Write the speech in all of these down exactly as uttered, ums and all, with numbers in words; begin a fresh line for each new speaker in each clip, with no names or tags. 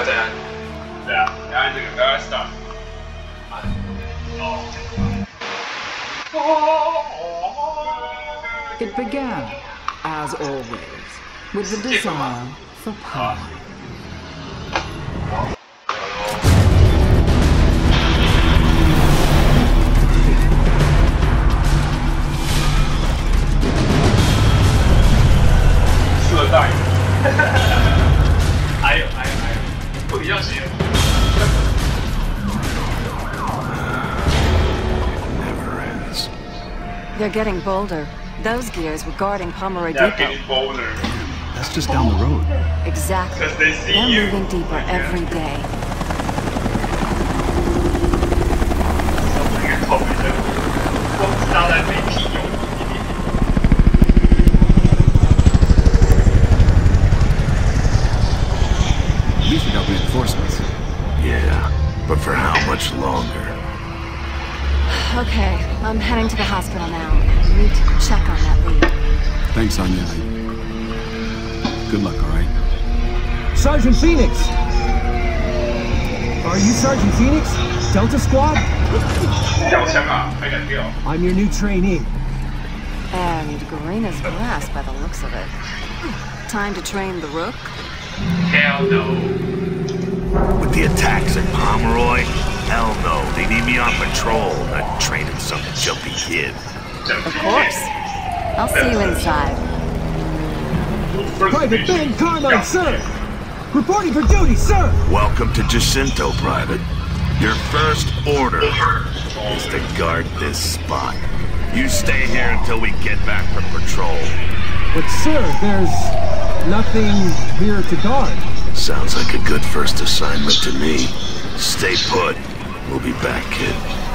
再按。对啊，你按这个，不要按 start。按。哦。
It began, as always, with the desire for power.
色带，还有还有还有，不一样写。
Never ends.
They're getting bolder. Those gears were guarding Pomeroy
Yeah,
Depot.
getting bolder.
That's just down the road.
Exactly.
Because they see
They're
you.
moving deeper every day.
这个口的，光知道在没屁用。
At least we got reinforcements. Yeah, but for how much longer?
Okay, I'm heading to the hospital now. I need to check on that lead.
Thanks, Anya. Good luck, all right?
Sergeant Phoenix! Are you Sergeant Phoenix? Delta Squad?
掉枪啊，还敢掉？
I'm your new trainee.
And green as grass by the looks of it. Time to train the Rook?
Hell no.
With the attacks at Pomeroy? Hell no. They need me on patrol, not training some jumpy kid.
Of course. I'll see you inside.
Private Ben Carmine, sir! Reporting for duty, sir!
Welcome to Jacinto, Private. Your first order is to guard this spot. You stay here until we get back from patrol.
But sir, there's nothing here to guard.
Sounds like a good first assignment to me. Stay put. We'll be back, kid.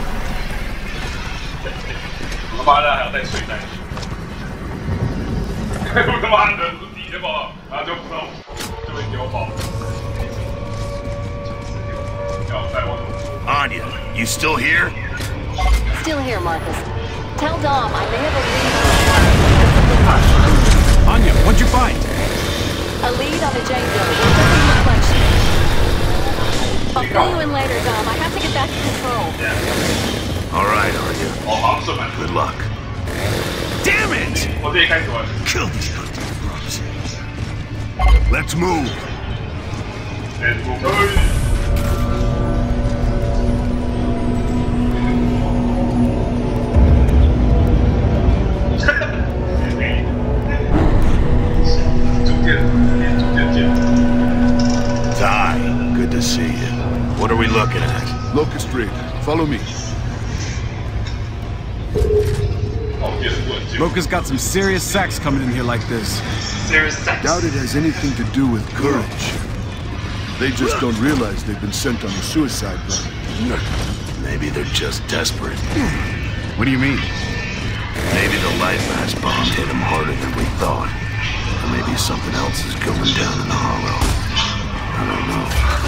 他妈的还要带水袋。我他妈的底下跑，然后就不知道就被丢跑。要带我走。
Anya, you still here?
Still here, Marcus. Tell Dom I may have a lead on
Anya, what'd you find?
a lead on the Jane Doe. We're taking reflection. I'll fill you in later, Dom. I have to get back to control.
All right, Anya.
哦，好像是蛮。
Good luck. Damn it!
我自己开始玩。
Kill these goddamn grubs. Let's move.
Let's go. 逐渐，逐渐见。
Ty, good to see you. What are we looking at?
Locust Raid, follow me.
哦，也是稳健。
Roka's got some serious sex coming in here like this.
Serious sex.
Doubt it has anything to do with courage. They just don't realize they've been sent on a suicide run.
Maybe they're just desperate.
What do you mean?
Maybe the light mass bomb hit them harder than we thought. Or maybe something else is going down in the hollow. I don't know.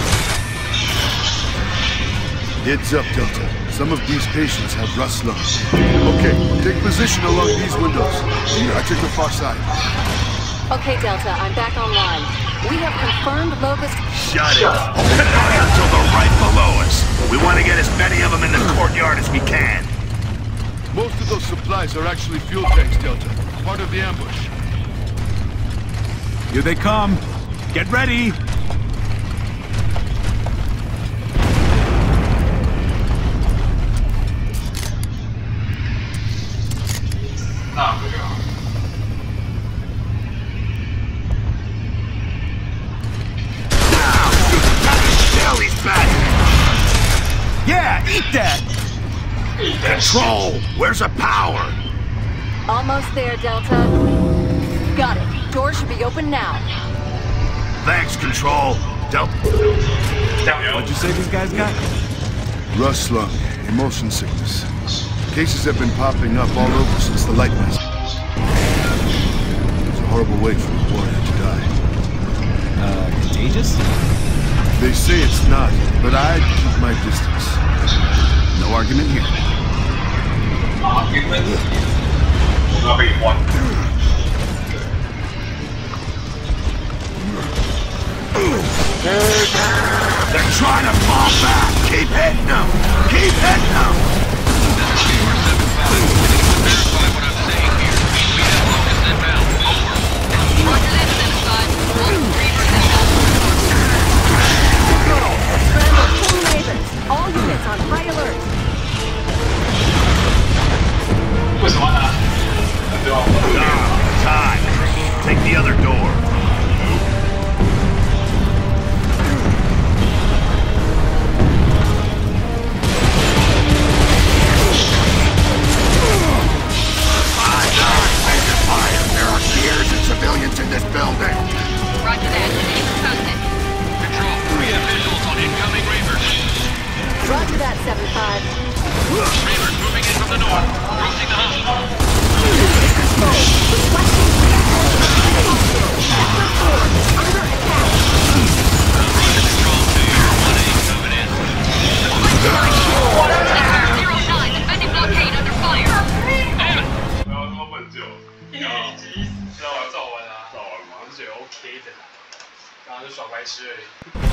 Heads up, Delta. Some of these patients have rust lungs. Okay, take position along these windows. I take the far side.
Okay, Delta, I'm back online. We have confirmed Locust...
Shut it! Not until they're right below us. We want to get as many of them in the courtyard as we can.
Most of those supplies are actually fuel tanks, Delta. Part of the ambush.
Here they come. Get ready. Yeah, eat that!
Control! Where's the power?
Almost there, Delta. Got it. Doors should be open now.
Thanks, Control. Delta.
What'd you say these guys got?
Rust lung, emotion sickness. Cases have been popping up all over since the light mass. It's a horrible way for a warrior to die.
Uh, contagious?
They say it's not, but I'd keep my distance.
No argument here.
Argument? 我要被换。
They're trying to fall back! Keep hitting them! Keep hitting them!
Verify what I'm saying here. We have focus inbound. Over.
Roger that, seven five. All Reavers inbound. Control. Scramble full Ravens. All units on high alert.
为什么呢？对吧？
Time. Take the other door. Civilians in this building!
Roger that. Keep it posted.
Control. We have visuals on incoming Reavers.
Roger that, seven five.
Reavers moving in from the north. Approaching the hospital.
Control. Requesting reinforcements to the hospital. Sector four. Under attack.
Roger control to your one eight coming in.
Sector zero nine. Defending blockade under fire.
Damn it!
不要那么笨就。
一集知道我照完啊，
照完吗
我是觉得 OK 的啦，刚刚就耍白痴而已。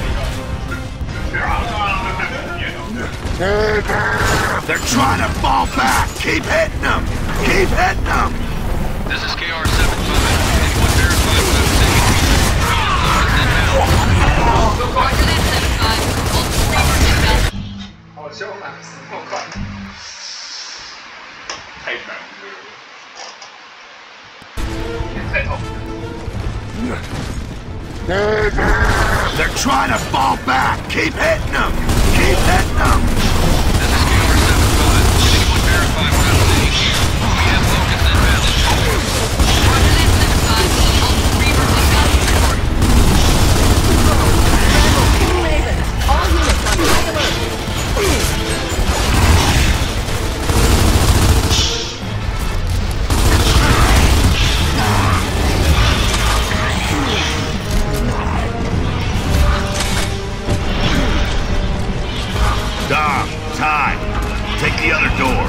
They're trying to fall back! Keep hitting them! Keep hitting them!
This is K R seven five. Anyone verify what I'm saying here?
Roger that, seven five. All Reavers inbound.
好凶啊，死这么快！
太难了。
太痛。
They're trying to fall back! Keep hitting them! Keep hitting them!
This is K R seven five. Anyone verify what I'm saying here? We have focus inbound.
Roger that, seven five. All Reavers inbound. Scramble full Ravens. All units on high alert.
Dom, time. Take the other door.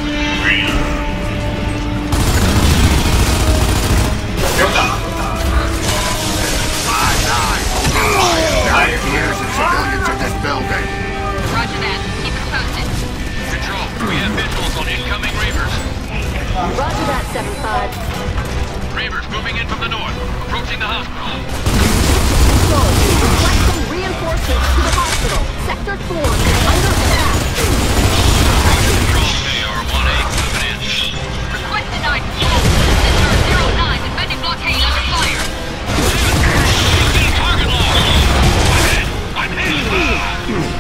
Five, nine. Nine years and civilians in this building.
Roger that. Keep it posted.
Control. We have visuals on incoming Reavers.
Roger that, seven five.
Reavers moving in from the north. Approaching the hospital.
Control. Requesting reinforcements to the hospital. Sector four is under attack.
Roger control. K R one eight coming in.
Request denied. Sector zero nine. Defending blockade under fire.
Target lock. I'm hit. I'm hit.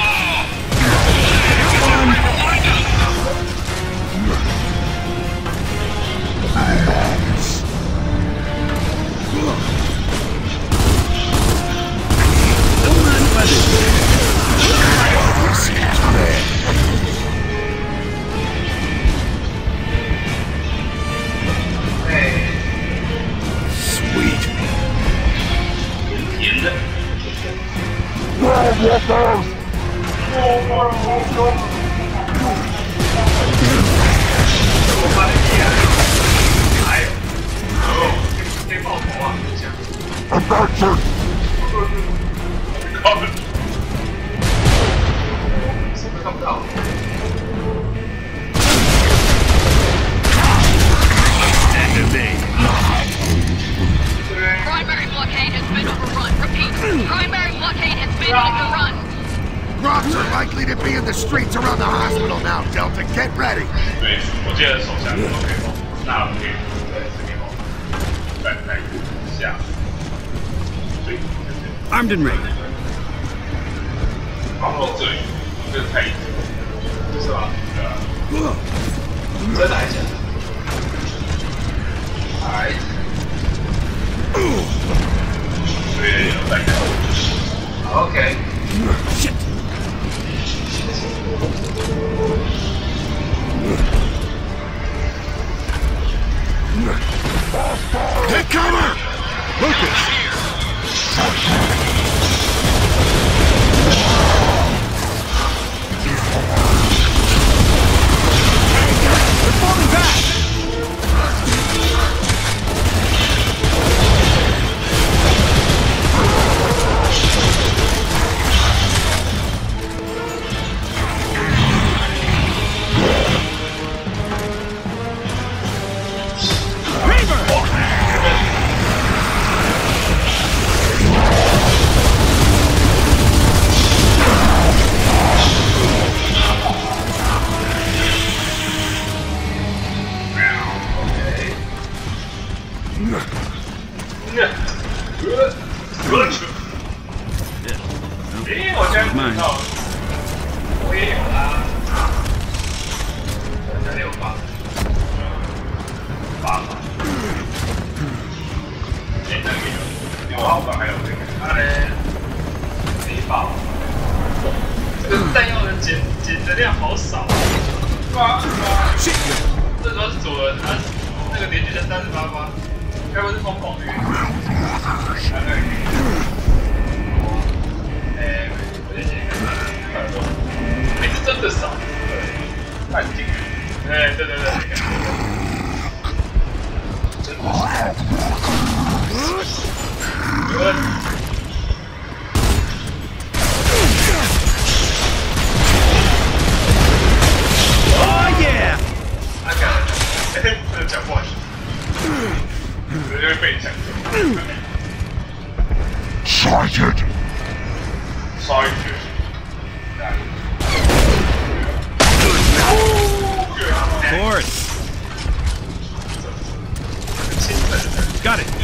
Sweet.
甜的。我发的厉害。哎呦，哦，可以爆头啊！你想？ 什么看不到？
Primary blockade has been overrun. Repeat. Primary blockade has been overrun.
Rocks are likely to be in the streets around the hospital now, Delta. Get ready.
对，我记得手下都可以爆，那可以在这边爆，再来下，对，
Armed and ready.
然后这里，这太，是吧？对啊。真的还假的？哎。对，有在看。OK。
Shit. Take cover! Lucas!
They're falling back!
咦，我现在知道，我也有啦。我这里有八，八嘛。哎，那个有，有后边还有这个，它嘞，没爆。这个弹药的减减的量好少啊！哇哇！这主要是左轮，它那个连续才三十八发，该不会是疯狂率？啊对。哎，我先写一个，哎，这真的少，半斤。哎，对对对，那个，真的少。有。
Oh yeah!
I got it. 哎，这讲不好听，我就会被讲。
Sergeant.
Sergeant.
Force. Got it.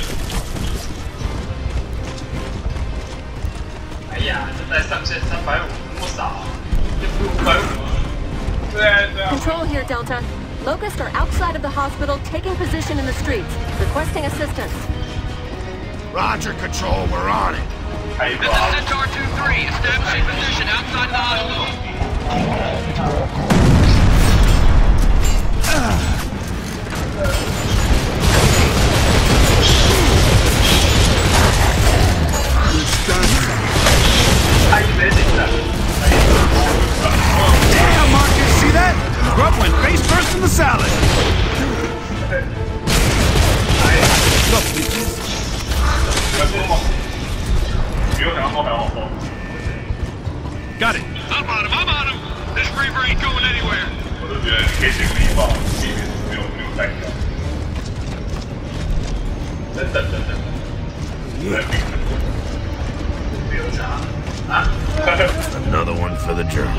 哎呀，这带上限三百五，那么少，这不五百五吗？对啊对啊。
Control here, Delta. Locusts are outside of the hospital, taking position in the streets, requesting assistance.
Roger, Control, we're on it.
Hey,
This is Centaur two three, establishing position outside the hospital.
Damn, Marcus, see that? Grub went face first in the salad. Look, bitches. Got it.
I'm on him, I'm on him. This Reaver ain't going anywhere.
我都觉得你可以先力爆，里面没有没有带掉。等等等等，没有啥啊
Another one for the journal.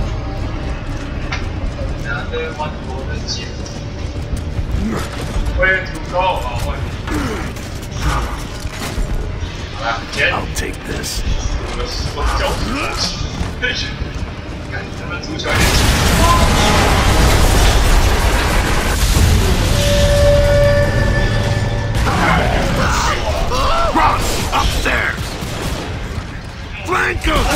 Another one for the journal. Way to go, 啊，我。好了，先。
I'll take this.
我的我的脚趾，对去，看咱们足球一点。
Ross, upstairs! Flank him!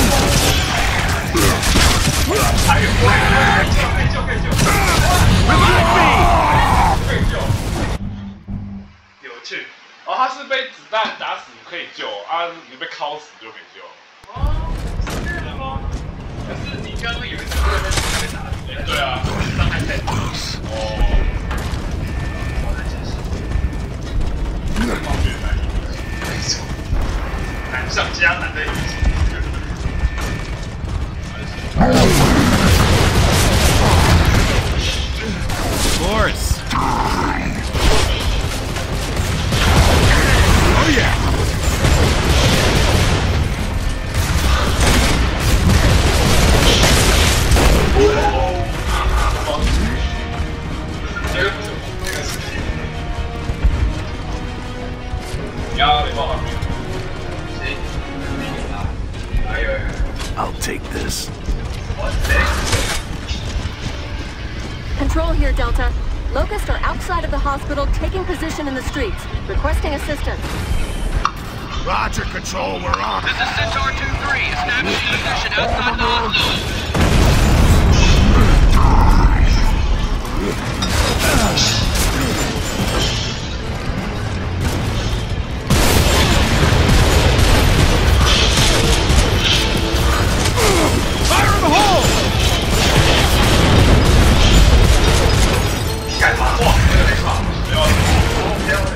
还有，可以救，可以救，可以救。
Revive me!
可以救。有趣。哦，他是被子弹打死可以救啊，你被敲死就没救。哦，是这样吗？可是你刚刚有一次被打死。对啊，伤害太大。哦。难上加难的一集。
Force.
Oh yeah! I'll take this.
Control here, Delta. Locusts are outside of the hospital, taking position in the streets, requesting assistance.
Roger, Control, we're on.
This is Centaur two three, establishing position outside the hospital.
Fire in the hole!
干嘛？哇，这个没错，不要，不要，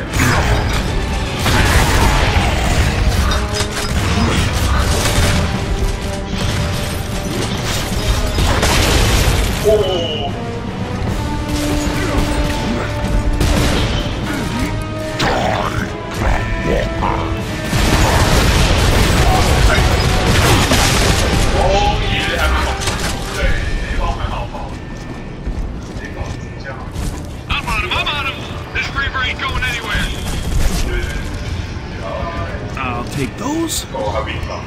哦。
take those?
Oh, I beat them.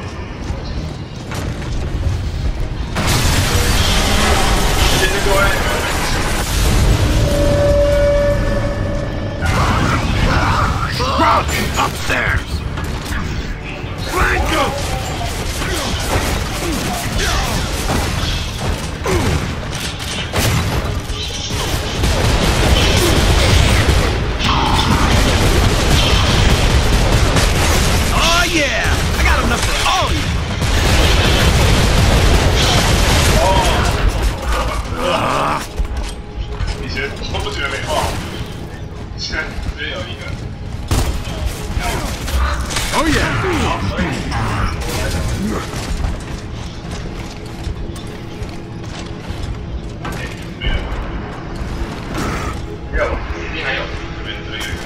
Upstairs! Franco!
Oh yeah! I got enough for all of you!
以前都不觉得没话，现在直接有一个。
Oh yeah!
好，可以。没有，没有，一定还有，这边这边有一个。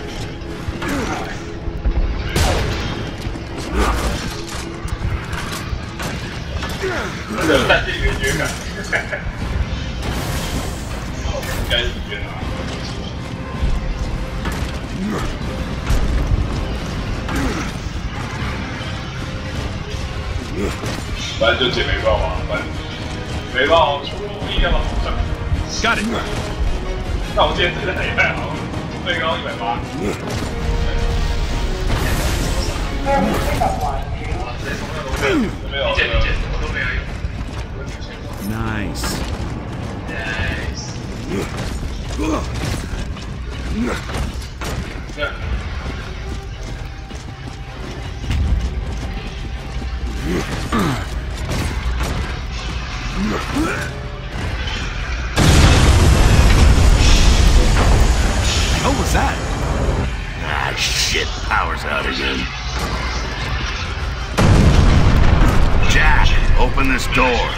这个带这个约感，应该是约拿。反正就捡煤棒嘛，反正煤棒出力量的好上。
Got it.
那我今天这个礼拜好，最高一百八。没有，捡捡我都没有用。
Nice.
Nice. 这样。
What was that?
Ah, shit. Power's out again. Jack, open this door.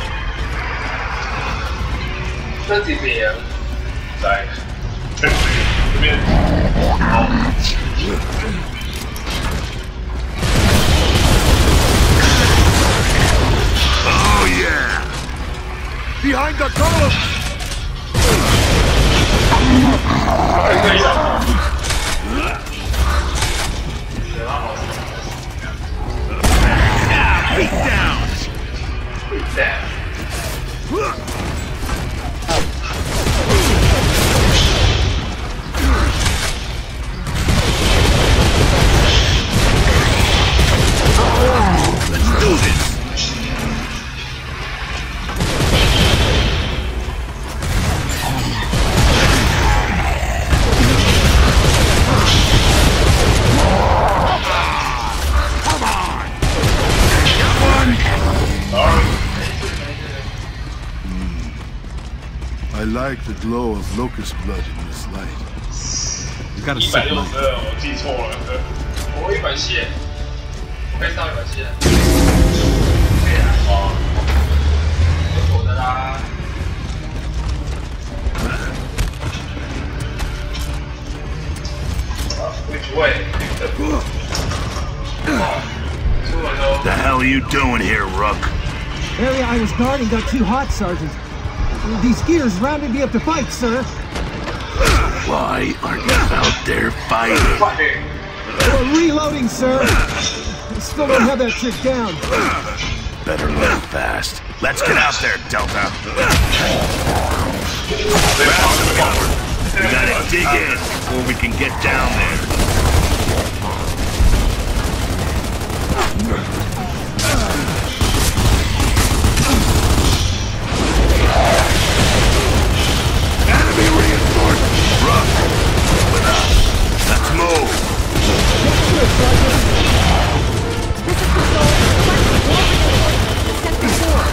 这几边在这边。好。
Oh yeah! Behind the column!
Yeah, beat down!
Beat down.
Let's do this!
I like the glow of locust blood in this light.
You gotta
一百
set
六
my...
十二，我记错了。我一百七，我可以上一百七。可以啊。哦。有左的啦。Which way?
The hell are you doing here, Rook?
Area I was guarding got too hot, Sergeant. These gears rounded me up to fight, sir.
Why aren't you out there fighting?
We're reloading, sir. I still don't have that trick down.
Better learn fast. Let's get out there, Delta. We gotta dig in before we can get down there. Enemy reinforcements. Rook, with us. Let's move.
This is the soul. The second floor.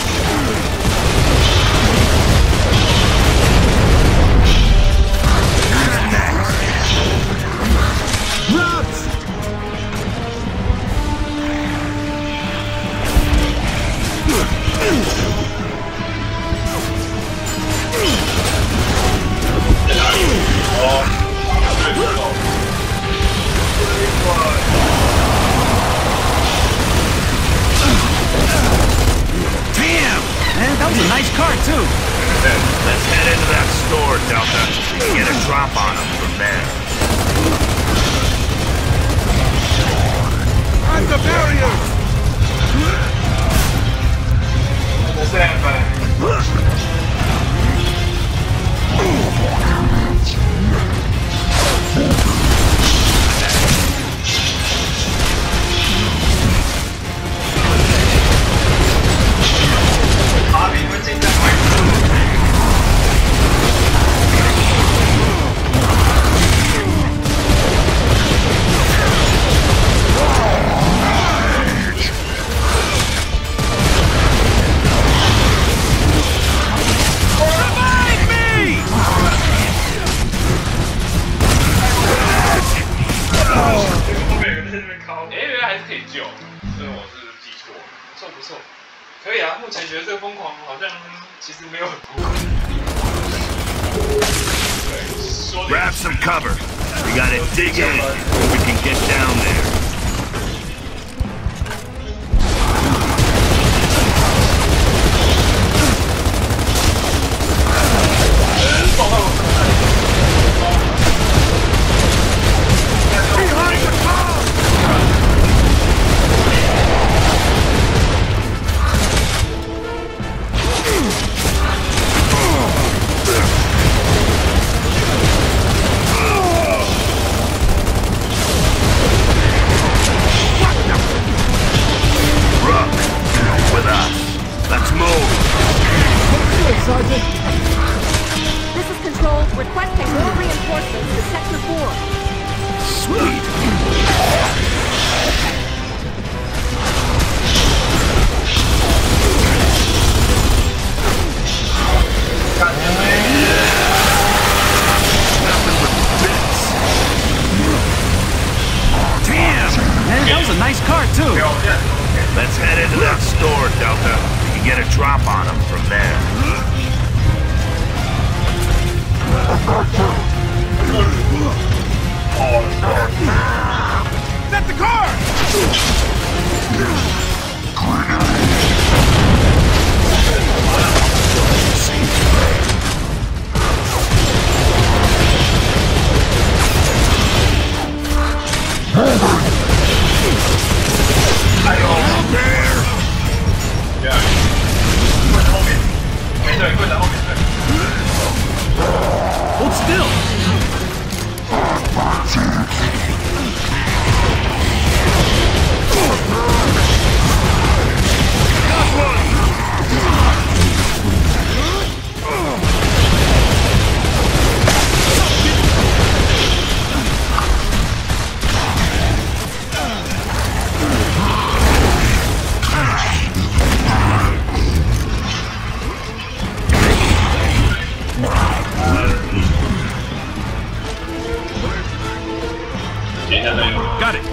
Routes!
Damn! Man, that was a nice car, too.
Let's head into that store, Delta. We can get a drop on them from there.
I'm the
是可以救，所以我是记错了。不错不错，可以啊。目前觉得这个疯狂好像其实没有很疯狂。对，
Grab some cover. We gotta dig in. We can get down there. Let's head into that store, Delta. You can get a drop on them from there.
Set the car!
Hold still! Got it.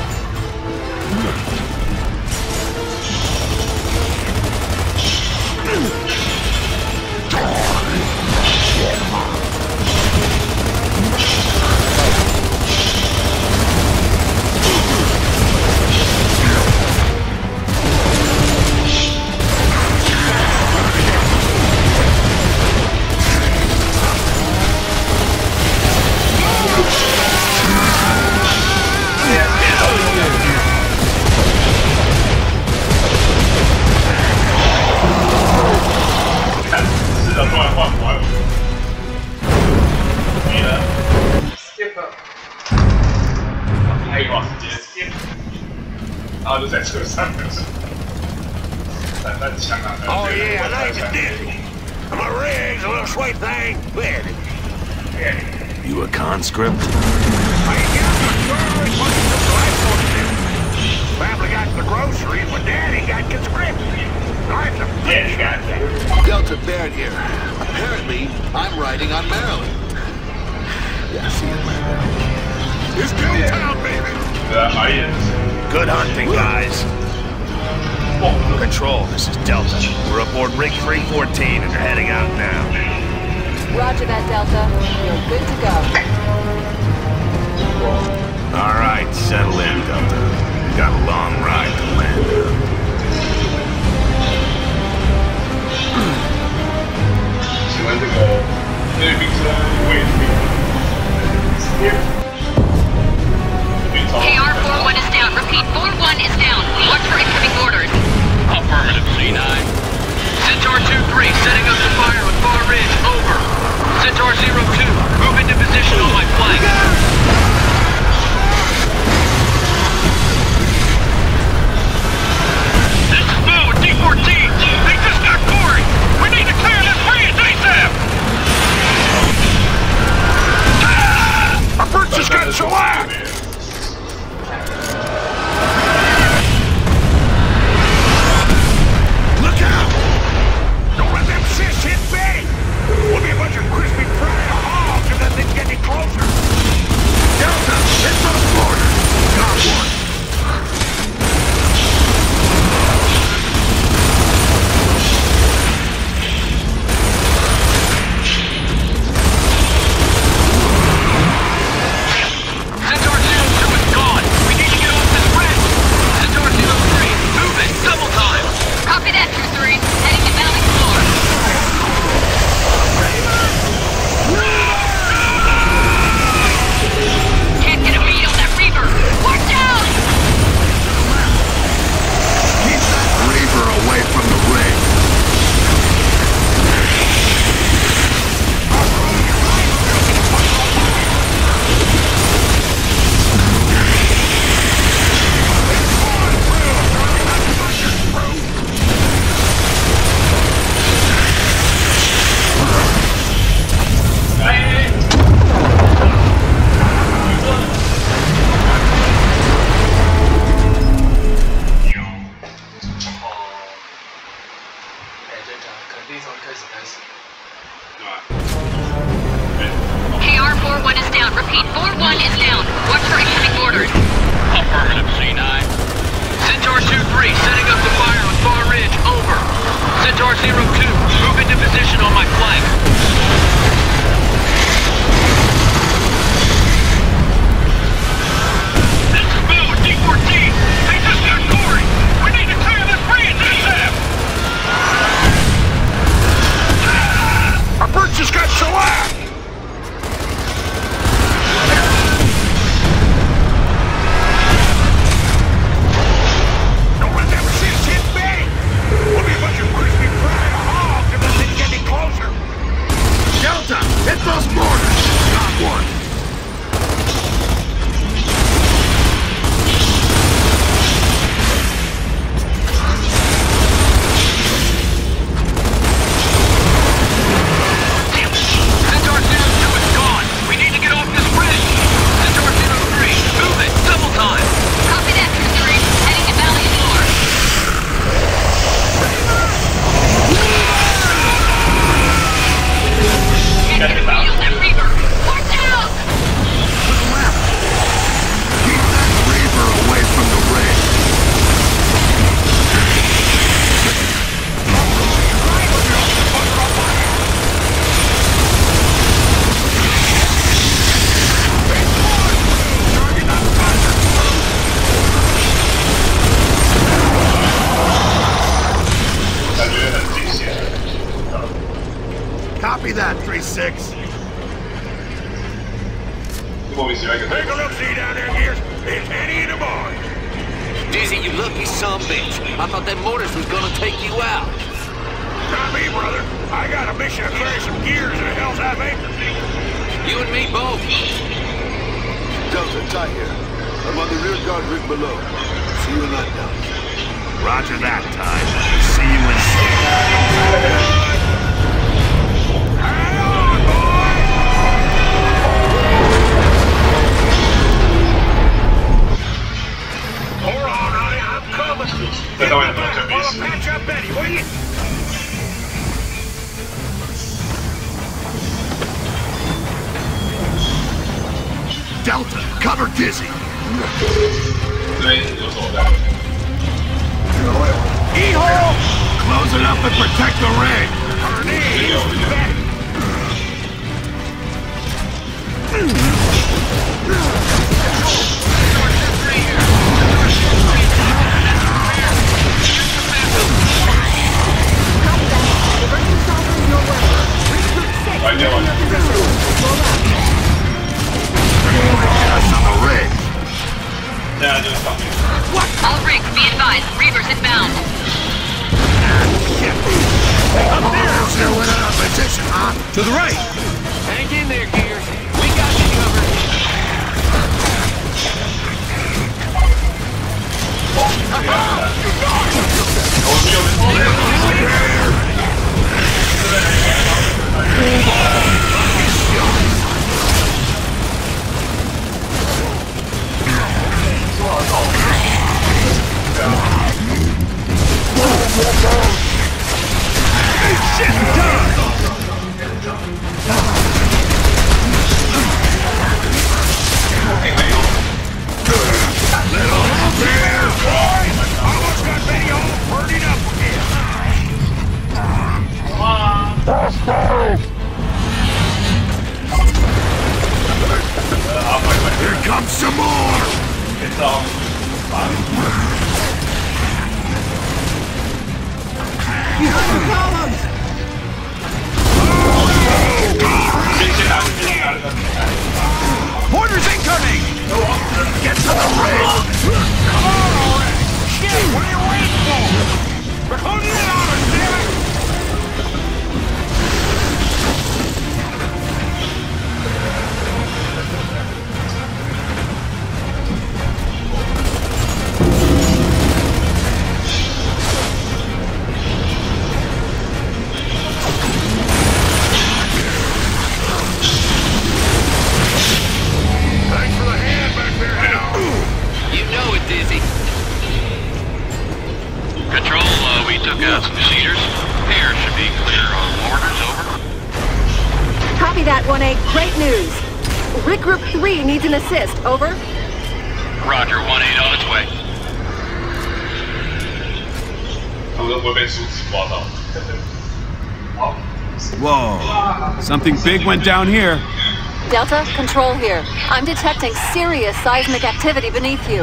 Oh yeah, I know you did. My rig's a little sweet thing. You a conscript? I ain't got my clothes, but the rifle shit. Family got the groceries, but Daddy got conscripted. Life's a bitch, goddamn.
Delta Baird here. Apparently, I'm riding on Maryland. Yeah, see you, man.
It's Killtown, baby. Good hunting, guys. Control, this is Delta. We're aboard Rig three fourteen and are heading out now.
Roger that, Delta. You're good to go.
All right, settle in, Delta. We've got a long ride to land.
K R four one is down. Repeat, four one is down. Watch for incoming orders.
Affirmative, C nine.
Centaur two three, setting up the fire with Far Ridge. Over. Centaur zero two, move into position on my flank.
Copy that, three six. Take a look, see down there, Gears. It's Eddie in the bar.
Dizzy, you lucky sumbitch. I thought that Mortis was gonna take you out.
Not me, brother. I got a mission to carry some gears in a Hell's Half Acre.
You and me both.
Delta, Ty here. I'm on the rear guard rig below. See you in that down.
Roger that, Ty. See you in Hang on, boys! Hold on, honey. I'm coming. Get me back while I patch up Betty, will you?
Delta, cover Dizzy.
E-hole! Close it up and protect the rig. Her name, Betty.
All rigs, be advised. Reavers inbound.
Up there! Still in our position, huh?
To the right.
Hang in there, Gears. We got you covered.
Here comes some more!
Behind the columns!
Mortars incoming!
Get to the rig! Come on already! Shit, what are you waiting for? We're holding it on us, damn it! Thanks for the hand back there, Hal.
You know it, Dizzy.
Control, uh, we took out some cedars. Air should be clear on mortars, over.
Copy that, one eight. Great news. Rig Group three needs an assist. Over.
Roger, one eight on its way.
Whoa. Something big went down here.
Delta, control here. I'm detecting serious seismic activity beneath you.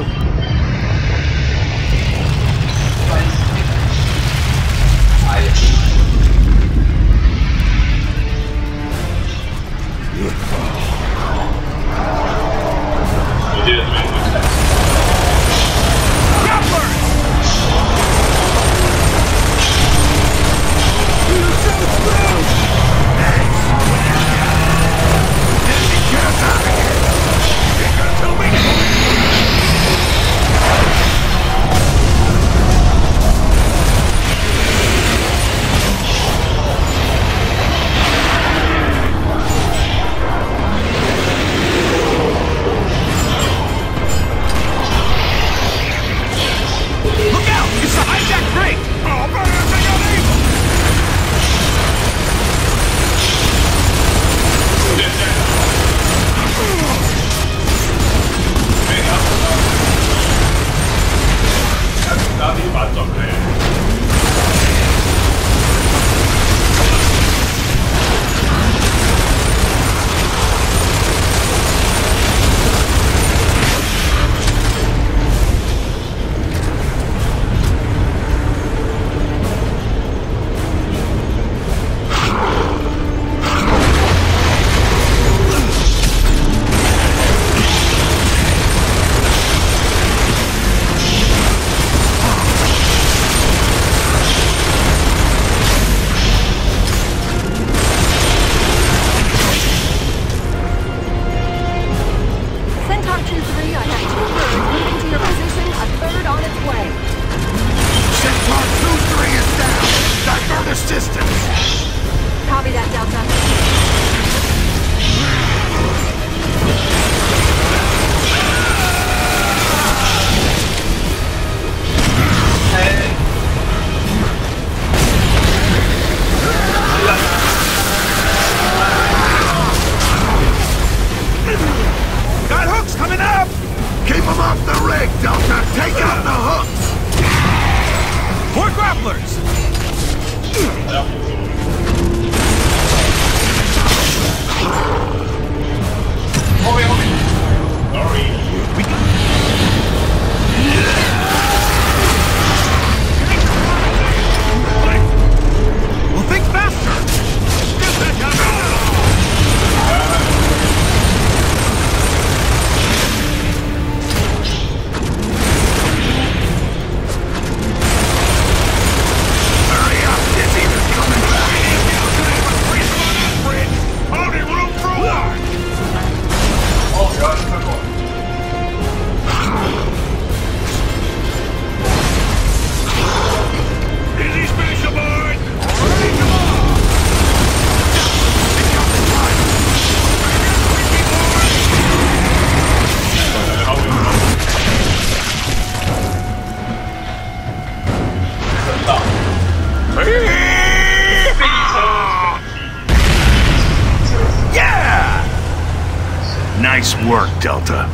Nice work, Delta.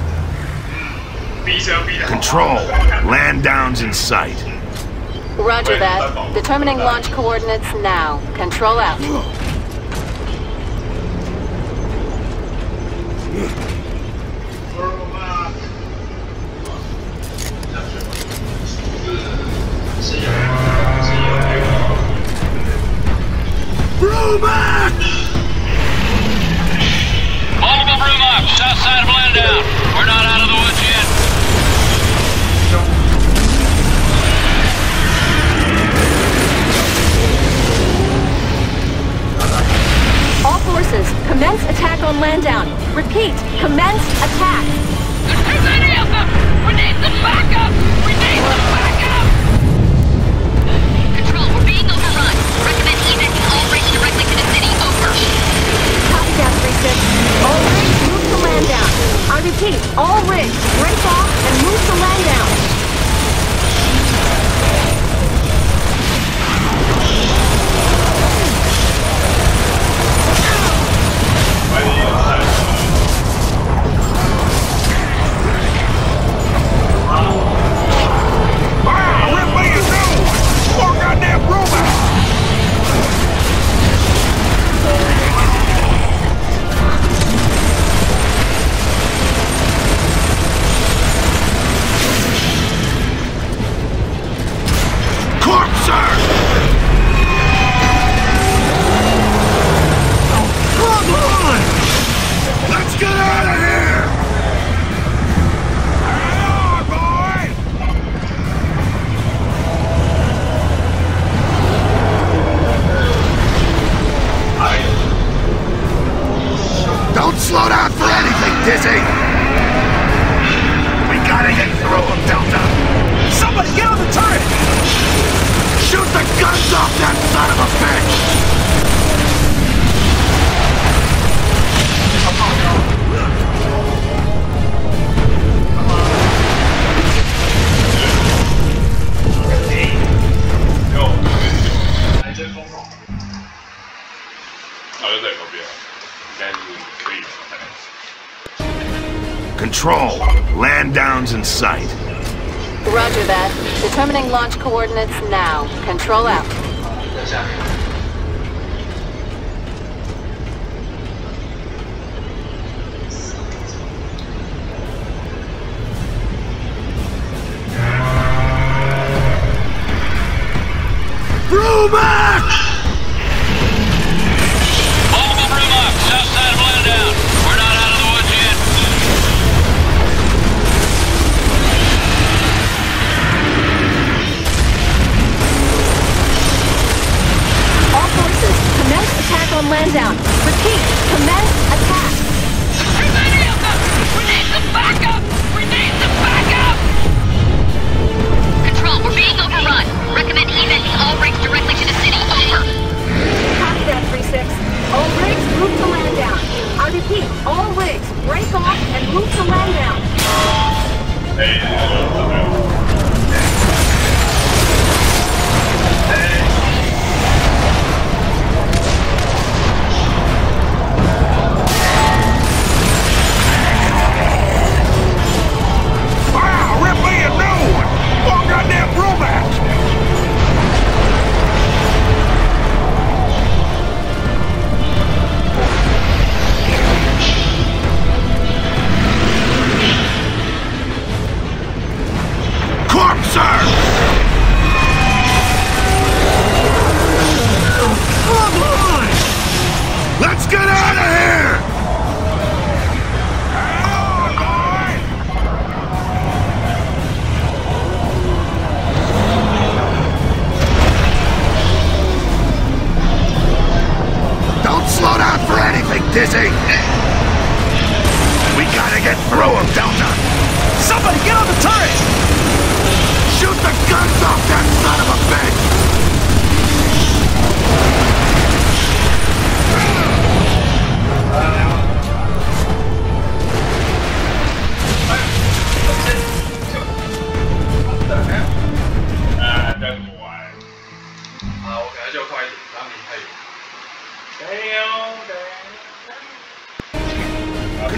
Control, land downs in sight.
Roger that. Determining launch coordinates now. Control out.
Brumac!
Multiple Brumac, south side of Landau. We're not out of the woods yet.
All forces, commence attack on Landau. Repeat, commence attack.
There's too many of them! We need some backup! We need some backup! Control, we're being overrun. Recommend evacuating all rigs directly to the city. Over.
Copy that, three six. All rigs, move to Landau. I repeat, all rigs, break off and move to Landau.
Don't slow down for anything, Dizzy! We gotta get through him, Delta!
Somebody get on the turret!
Shoot the guns off that son of a bitch! Control, land downs in sight.
Roger that. Determining launch coordinates now. Control out.
Brumac!
Multiple Brumac, south side of Landau. We're not out of the woods yet.
All forces, commence attack on Landau. Repeat, commence attack.
There's too many of them! We need some backup! We need some backup! Control, we're being overrun. Recommend evacuating all rigs directly to the city. Over.
Copy that, three six. All rigs, move to Landau. I repeat, all rigs, break off and move to Landau.
Wow, rip me a new one! More goddamn Brumac! Corpser!
Come on!
Let's get out of here! Don't slow down for anything, Dizzy! We gotta get through him, Delta!
Somebody get on the turret!
Shoot the guns off that son of a bitch!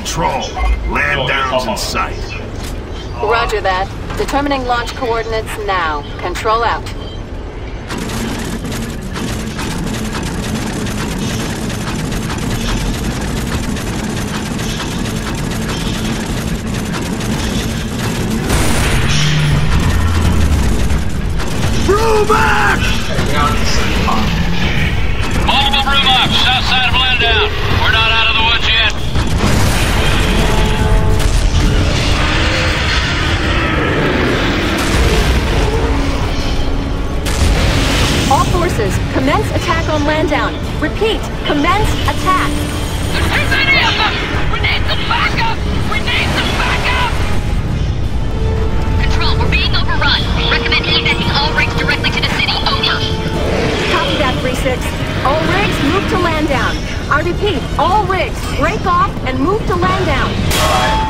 Control. Land downs in sight.
Roger that. Determining launch coordinates now. Control out.
Brumac!
Multiple Brumac, south side of Landown. We're not out of the woods yet.
All forces, commence attack on Landown. Repeat, commence attack.
There's too many of them! We need some backup! We need some backup! Control, we're being overrun. Recommend evacuating all rigs directly to the city. Over.
Copy that, three six. All rigs, move to Landown. I repeat, all rigs, break off and move to Landown.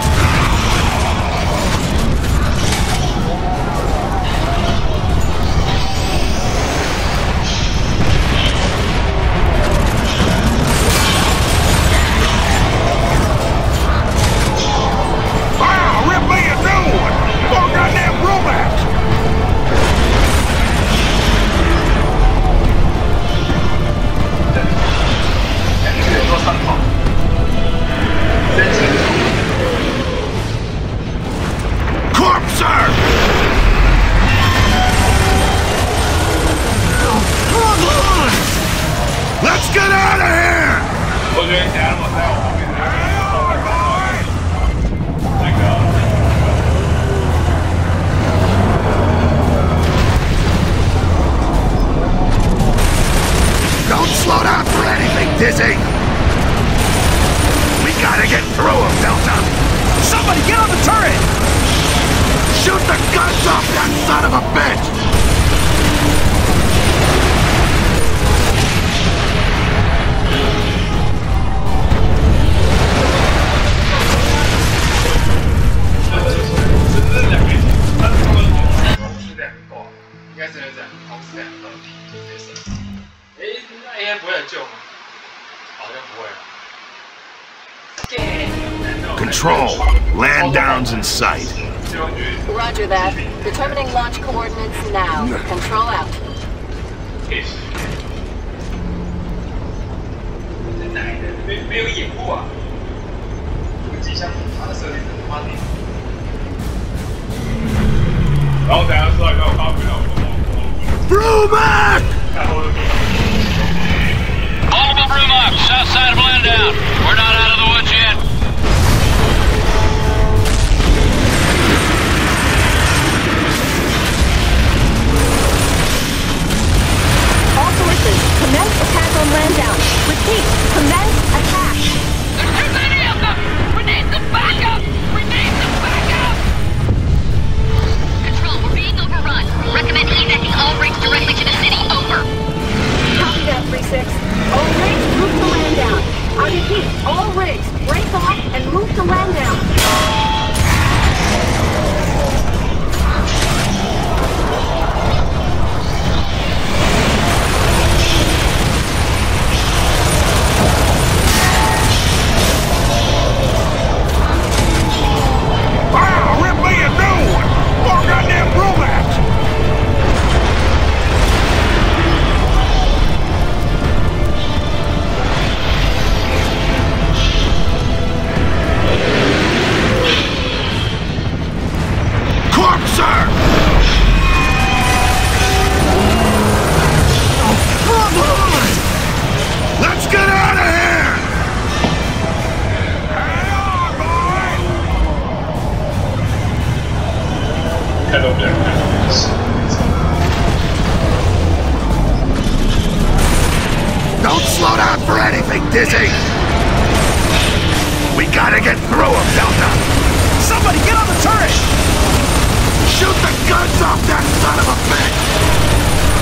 Wow, rip me a new one! More goddamn Brumac! Corpser! Come on! Let's get out of here!
我觉得假如我在我后面，那个。
Don't slow down for anything, Dizzy! We gotta get through him, Delta!
Somebody get on the turret!
Shoot the guns off that son of a bitch! Control, land downs in sight.
Roger that. Determining launch coordinates now. Control out.
没没有掩护啊！这个机箱它的设定是妈的。然后等下出来要发回来，我我
Brumac!
Multiple Brumac, south side of Landown. We're not out of the woods yet.
All forces, commence attack on Landown. Repeat, commence attack.
There's too many of them! We need some backup! We need some backup! Control, we're being overrun. Recommend evacuating all rigs directly to the city. Over.
Copy that, three six. All rigs, move to Landown. I repeat, all rigs, break off and move to Landown.
Wow, rip me a new one! More goddamn Brumac! Corpser! Oh, come on! Let's get out of here! Hang on, boys!
看到这样。
Don't slow down for anything, Dizzy! We gotta get through him, Delta!
Somebody get on the turret!
Shoot the guns off that son of a bitch!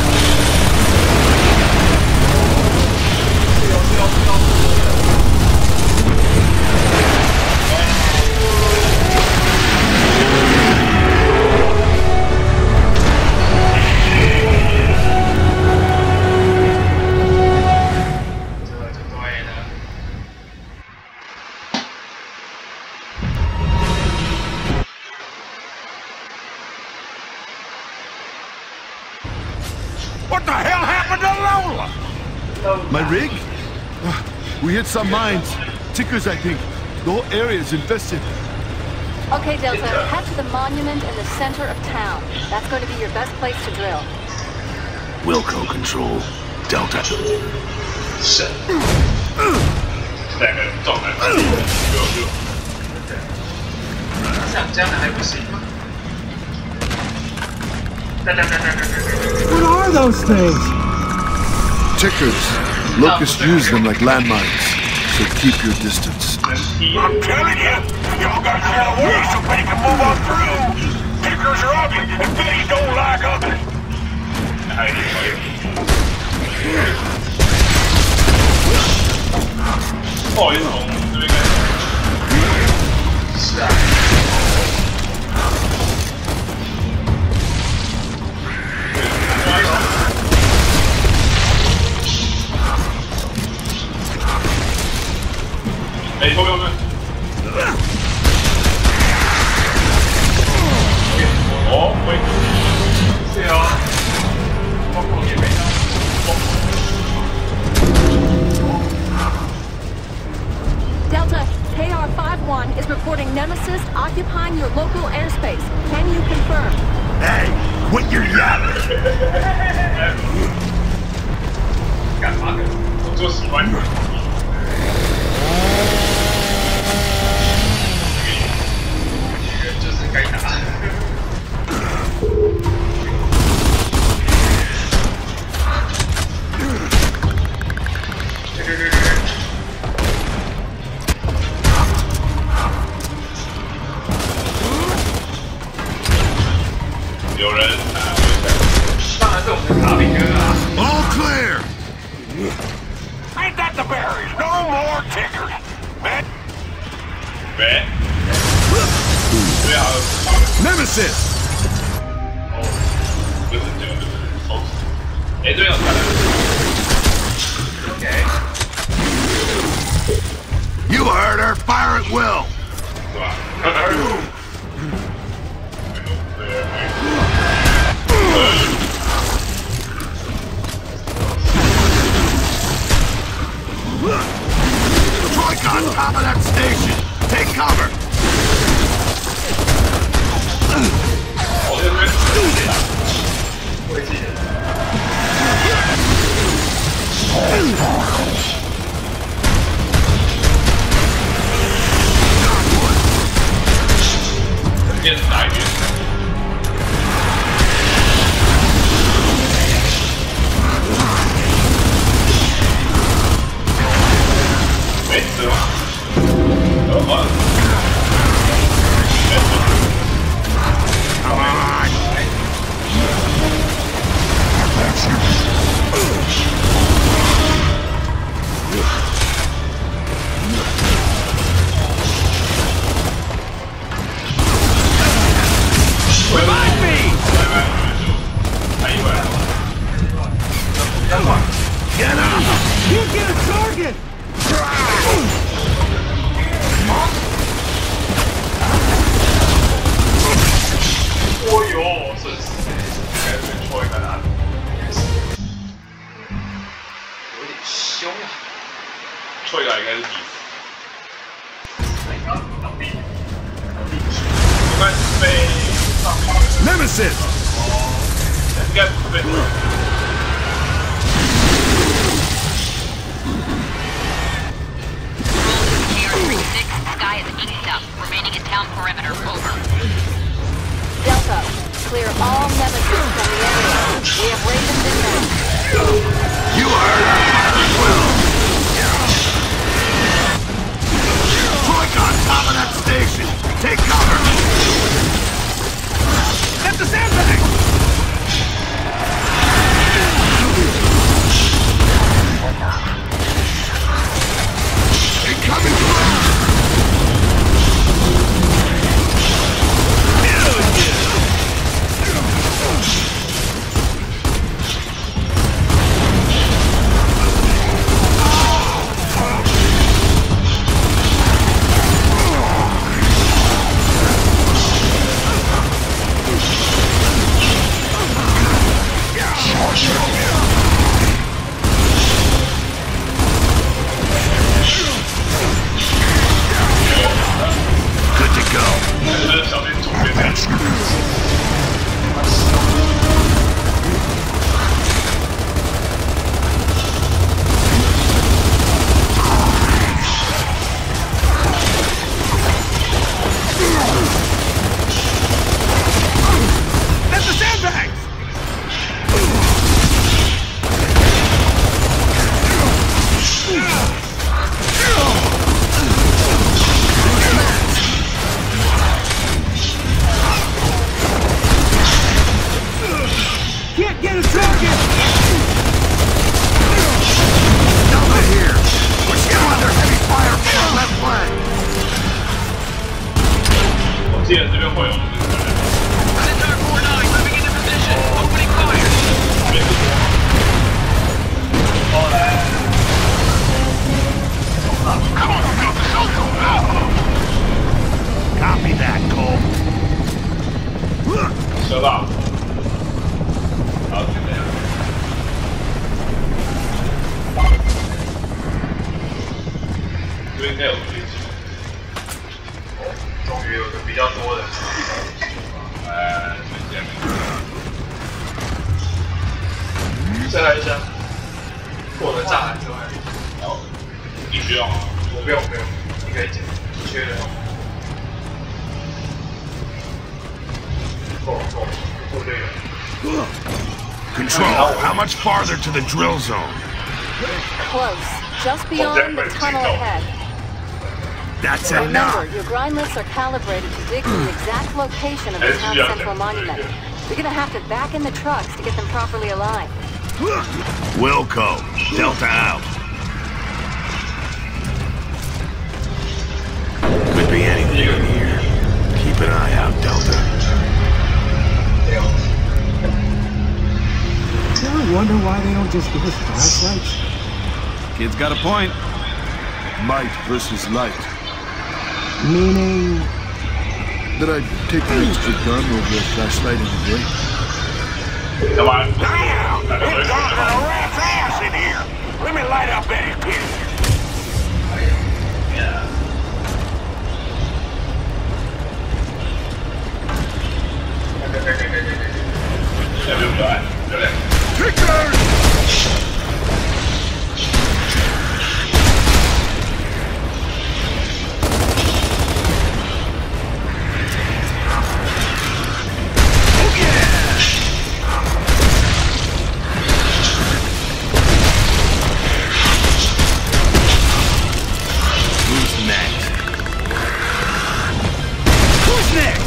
What the hell happened to Lola?
My rig? We hit some mines. Tickers, I think. The whole area is infested.
Okay, Delta, head to the monument in the center of town. That's going to be your best place to drill.
Wilco control. Delta.
Shit. 两个人撞来撞去，就就。这样这样的还不行吗？
What are those things?
Tickers. Locusts use them like landmines, so keep your distance.
I'm telling you, y'all gotta get out of the way so Betty can move on through. Tickers are ugly, and Betty don't like ugly.
Oh, you know, doing it. Stop. Hey, come on, man. Oh, wait. See ya.
Delta, K R fifty-one is reporting Nemesis occupying your local airspace. Can you confirm?
Hey, quit your yapping.
干嘛的？我就喜欢你。这个就是该打。对对对对对。有人啊！当然是我们的卡比哥啊。
All clear.
Ain't that the berries? No more tickers. Man.
Man. 对啊。
Nemesis.
哦，不是这个，就是抽。哎，对啊。OK。
You heard her. Fire at will.
是吧？
Troika on top of that station. Take cover.
Get dive in. Wait, so. Oh, what?
Come on.
Revive me!
Get up!
You get a target!
Oh呦，这是应该被戳一个哪里？有点凶啊！戳一个应该是第四。老弟，老弟，应该是被上面。
Nemesis.
应该不是被。
Sky is east up, remaining in town perimeter, over.
Delta, clear all Nemesis from the area. We have Ravens inbound.
You heard her. Fire at will. Troika on top of that station. Take cover.
That's the sandbag! can't get a target!
Delta here! We're still under heavy fire from our left flank!
我记得这边会有。
Centaur four nine moving into position. Opening fire.
后来。
Copy that, Cole.
收到。好，就这样。这边应该有飞机。哦，终于有个比较多的。哎，这边。再来一下。过了障碍之外。好。你需要吗？我不用，不用。你可以捡。缺的。
Control, how much farther to the drill zone?
Close. Just beyond the tunnel ahead.
That's
Remember,
enough.
your grind lifts are calibrated to dig to the exact location of the town central monument. You're gonna have to back in the trucks to get them properly aligned.
Wilco, Delta out. Could be anything in here. Keep an eye out, Delta.
I wonder why they don't just give us flashlights.
Kid's got a point.
Might versus light.
Meaning?
That I'd take an extra gun over a flashlight any day.
Come on.
Damn! It's on a rat's ass in here! Let me light up Betty's kid.
Yeah.
Kickers! Who's next? Who's next?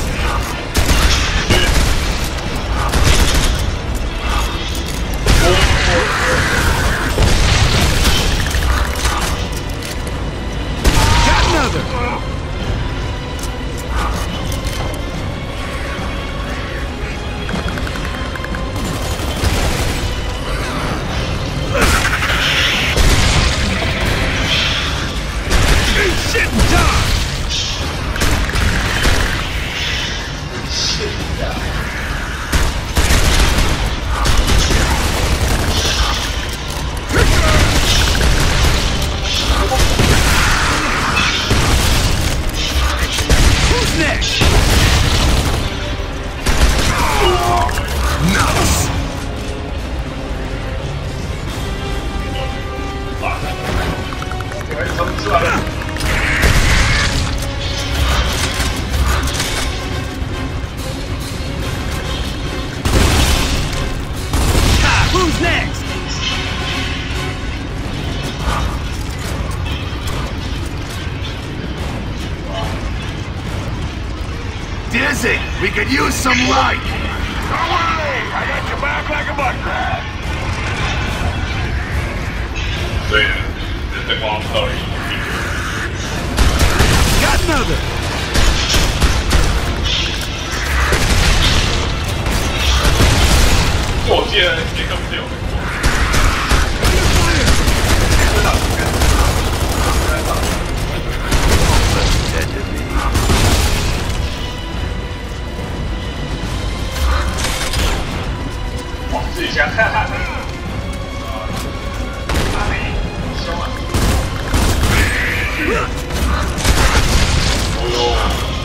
Got another!
Shit and die!
Who's next?
Nuts!
Ah, who's next?
Dizzy, we could use some light! Don't worry, I got your back like a butt crack.
对，这灯光到底。
Got another!
我记得这个不是有。往自己先看看。凶啊！哦哟，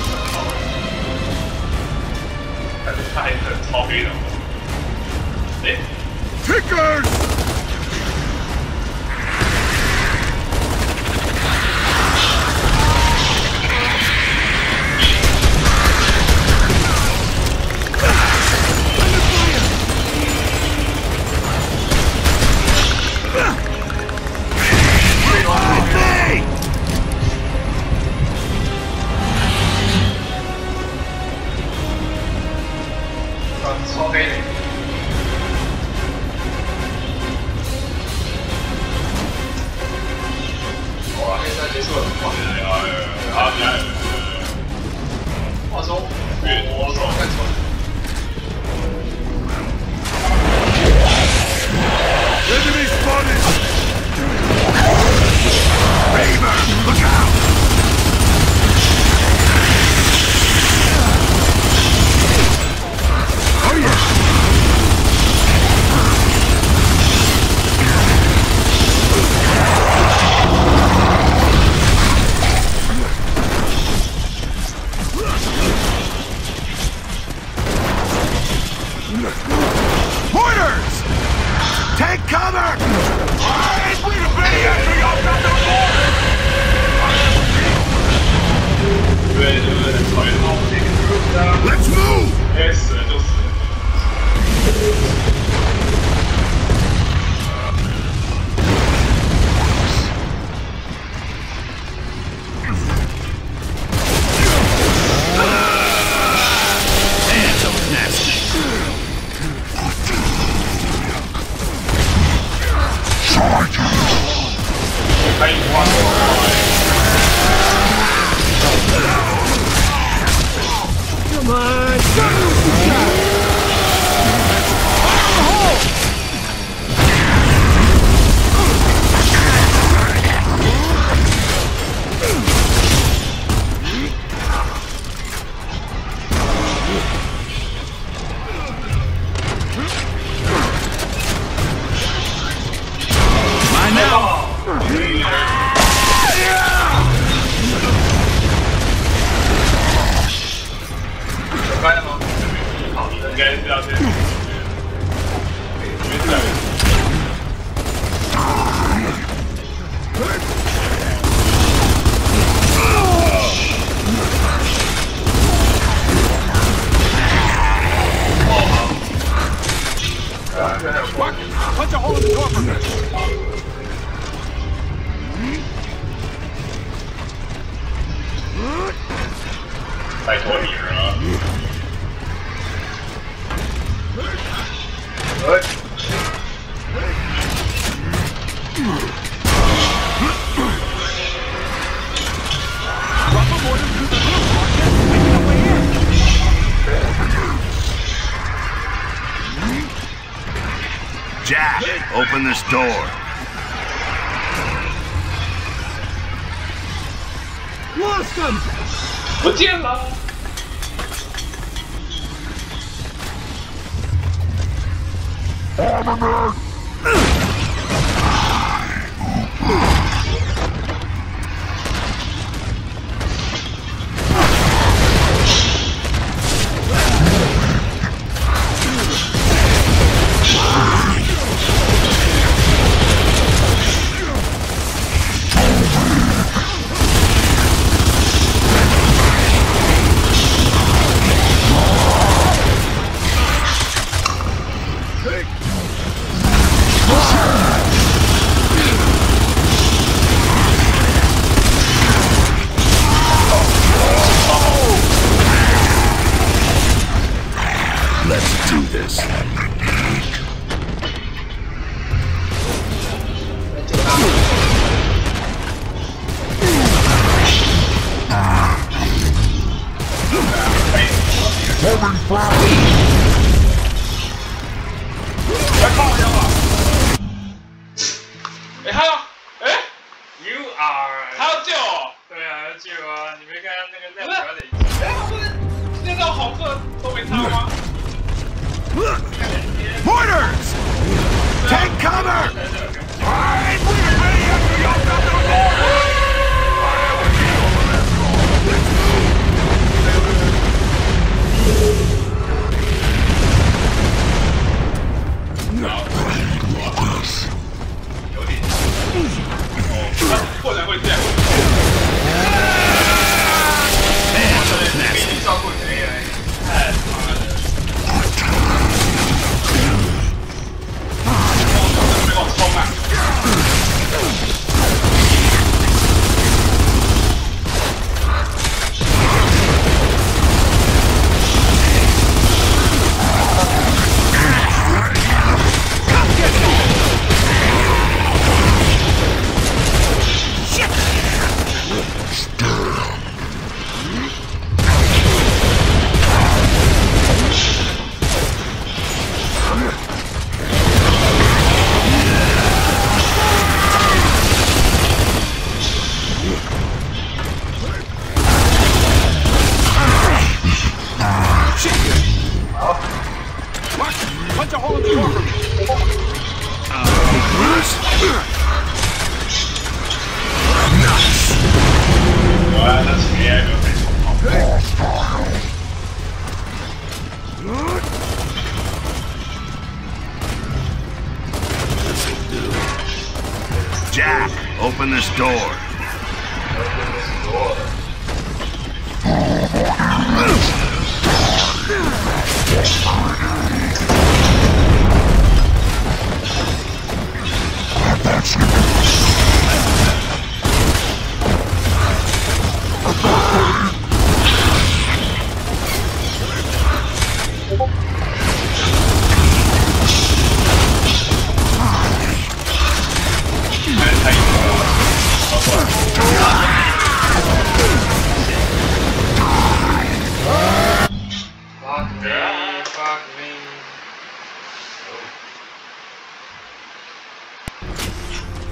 感觉他还很超黑的。哎
Kickers!
可以挖出来。
Come on, shoot the shot! Fire in the hole!
Mine now!
有开了吗？好，应该是要这样。没事。
What? Punch a hole in the door for me.
拜托你了。哎。
Jack, open this door.
Lost him!
不见了。
Let's do this.
Moving fire.
来靠一下吧。哎，还有，哎 ，You are， 他要救我。对啊，要救啊！你没看到那个那条累积？哎，不是，现在红色都没擦吗？
Mortars! Take cover! Alright, we're ready after y'all got the mortars!
No. 有点，哦，不然会这样。给你照顾你 A I， 太妈的。 别往冲啊！
Punch a hole in the door for me.
Nice.
Wow, that's yeah,
This'll do. Jack, open this door.
Open this door.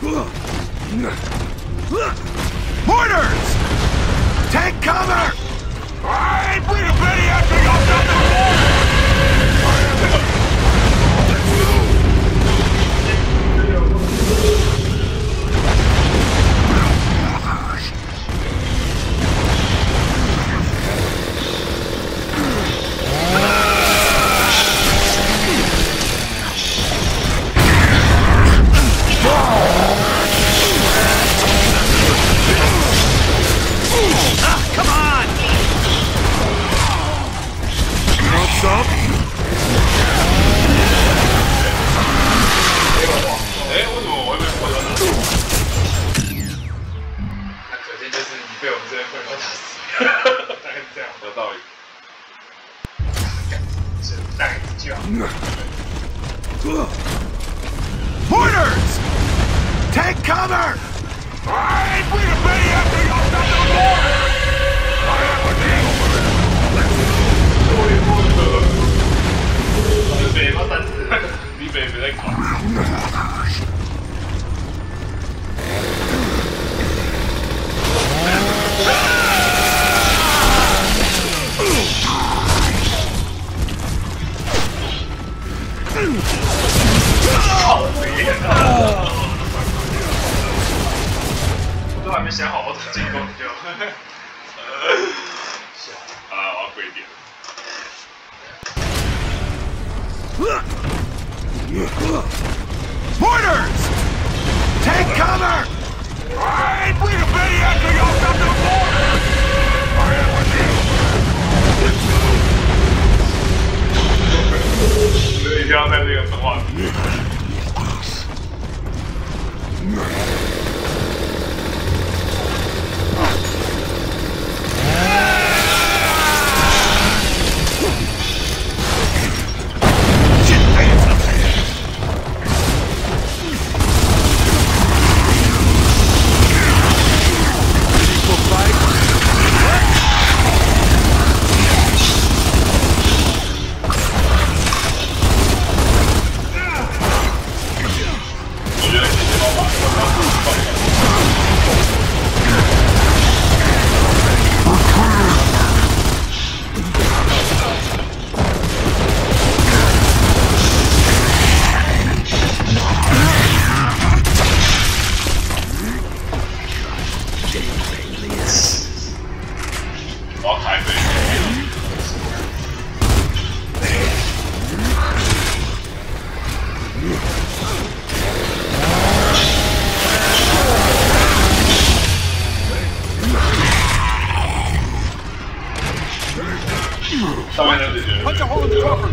Mortars! Take cover! Alright, we the ready after y'all done the Mortars! Take cover! Alright, we the ready after y'all done the mortars!
北方三次，离北北在考。好肥啊！我都还没想好我怎么进攻你就，啊，我要跪点。
Mortars! Take cover! Alright, we the ready after y'all done the mortars! I am with you!
一定要在这个动画里面。
Punch a hole in the cover!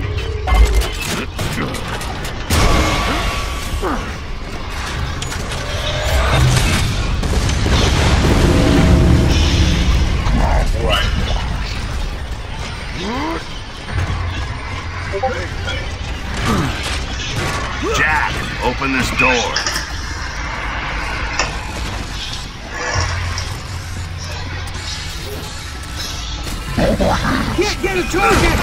Jack, open this door.
Can't get a target!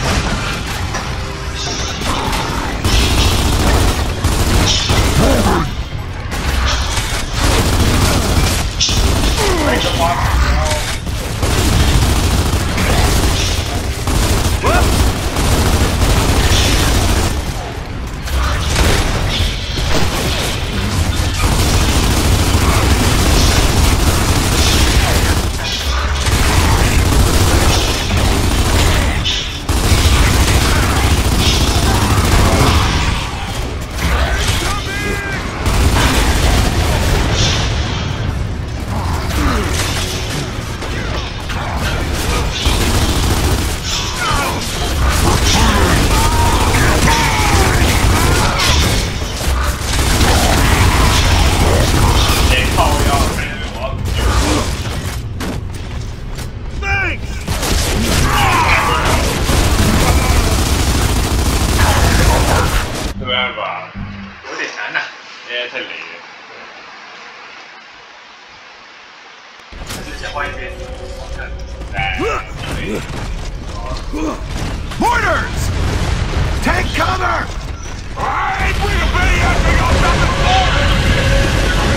Mortars! Take cover! Alright, we the ready after y'all done the mortars!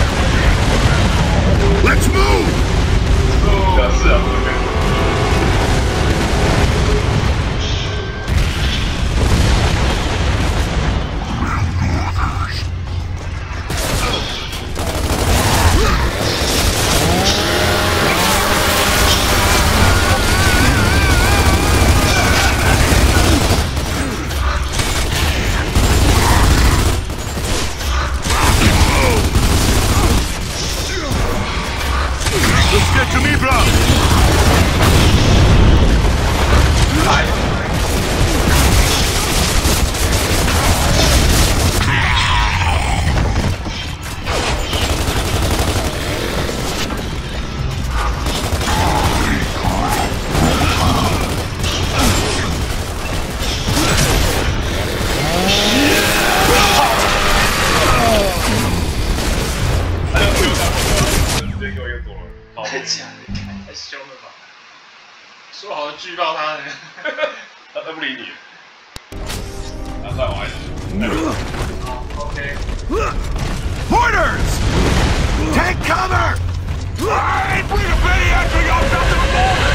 锯爆他呢？
他他不理你。他算我还是。
好 ，OK。
Mortars! Take cover! I ain't waiting for any after y'all jump in the water!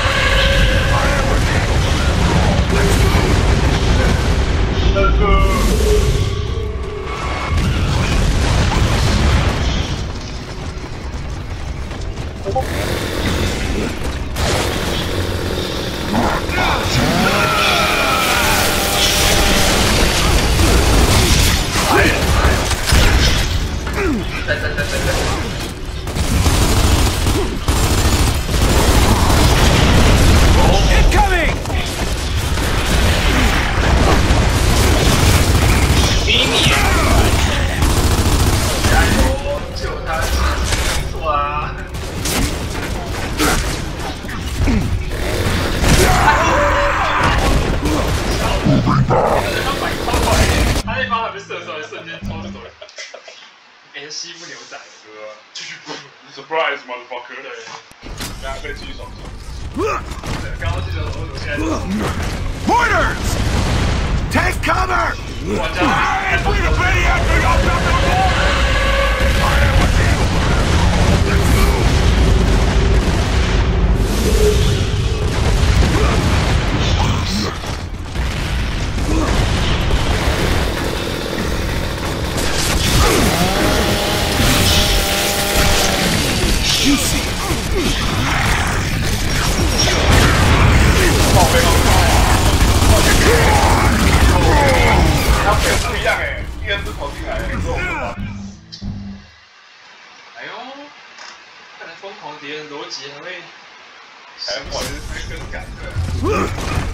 Let's go!
Incoming!
迷你，加油，救他！不错啊！他那把还没射的时候，瞬间抽走了。哎，西部牛仔，哥，继续
surprise motherfucker！ 对，大家可以继续爽爽。
对，刚刚记得我现在。
Mortars! Take cover! I ain't waiting for any after y'all jump in the water! I am with you! Let's move! Juicy!
爆飞了！他配不一样哎，一人只跑进来，跟我们玩。
哎呦，看来疯狂敌人逻辑还会，
还或者是更感对。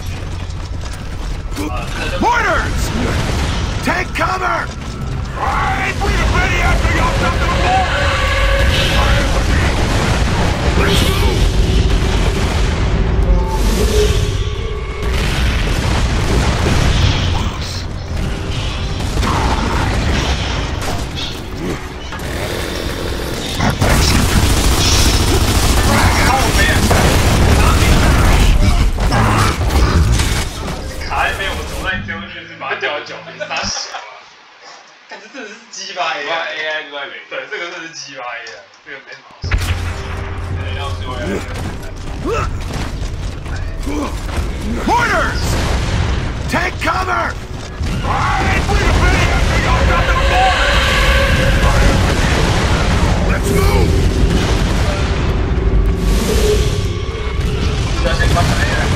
Mortars! Take cover! I ain't waiting for any after y'all jump in the water! Let's move!
G 八 A 啊
，A I 就在美。
对，这个真的是 G 八 A 啊，这个没什么好说。对，要是我要。
Mortars! Take cover! I ain't waiting for any after y'all jump in the water! Let's move!
要先关门呀。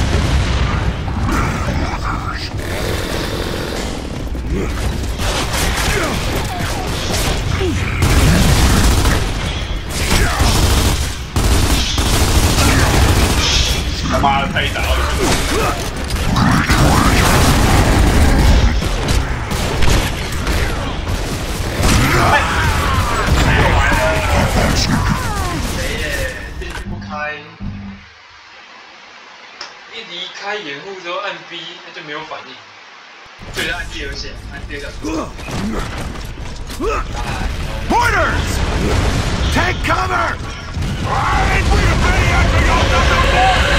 他妈的太打了！
谁耶？进去不开，一离开掩护之后按 B， 它就没有反应。对，按第二线，按第二下。
Mortars! Take cover! I ain't waiting for any after y'all jump in the water!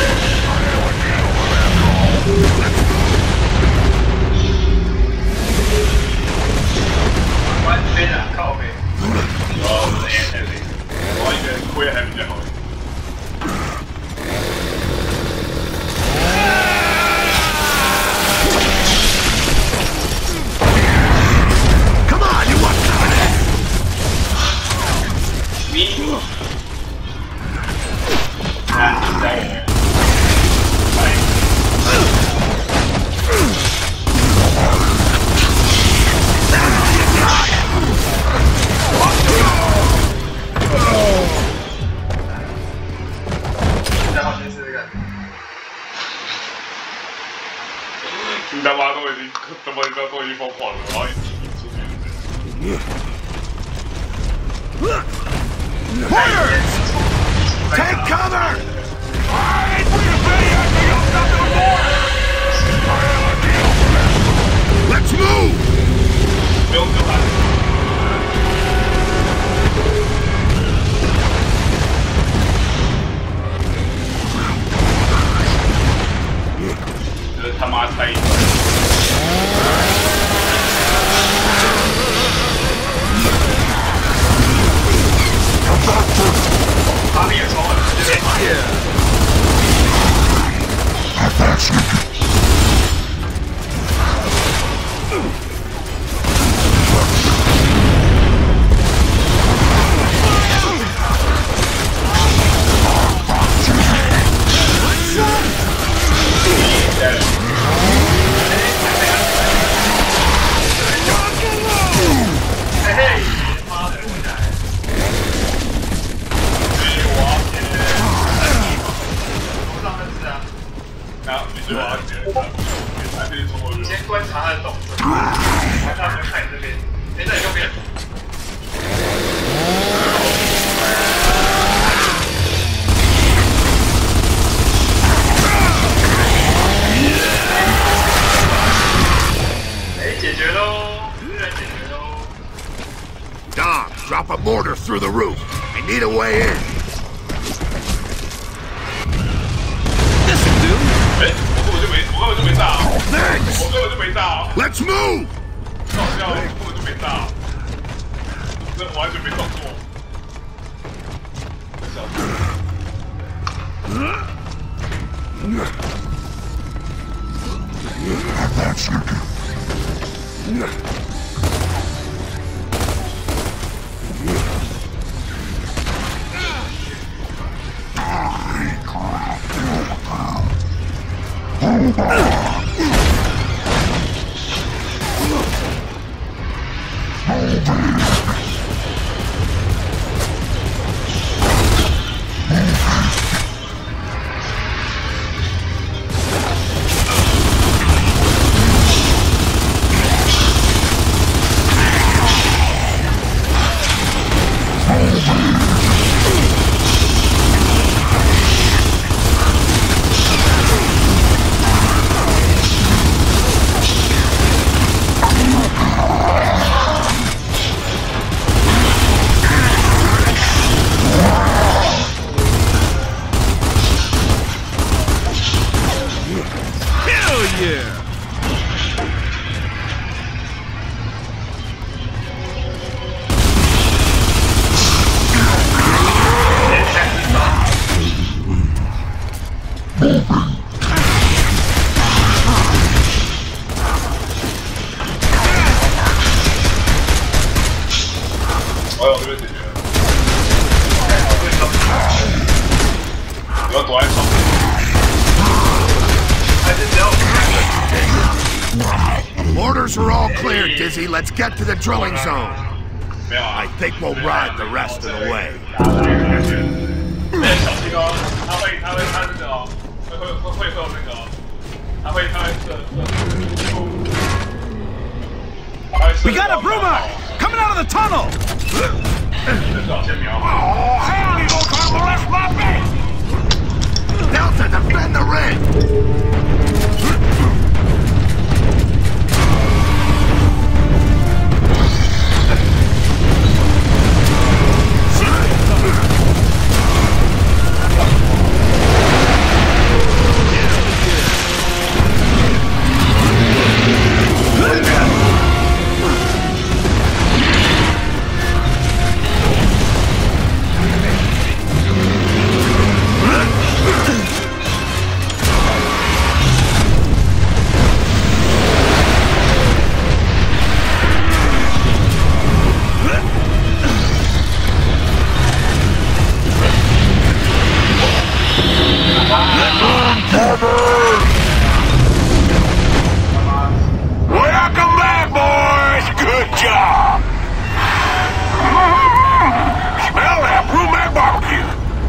Let's move!
关飞了，靠飞。
哦，是 A heavy， 我一个人亏还比较好。 你他妈都已经他妈都都已经疯狂了，然后一一出去。
Mortars! Take cover! I ain't waiting for any after y'all jump in the water! Let's move!
不用救他。
Drop a mortar through the roof. I need a way in.
This'll do.
哎，我根本就没，我根本就没炸，
Thanks.
我根本就没炸，
Let's move.
搞笑，我根本就没炸，这完全没动作。笑我要这边解决。你要躲在上面。还是只要
Orders are all clear, Dizzy. Let's get to the drilling zone.
没有啊。
I think we'll ride the rest of the way.
小心哦，他会他会他那个哦，会会会会会有那个哦，他会他会射射。
We got a Bruma! Coming out of the tunnel!
Oh, hell, you don't try to molest my base! Delta, defend the ring! Welcome back, boys! Good job! Smell that Brumac barbecue!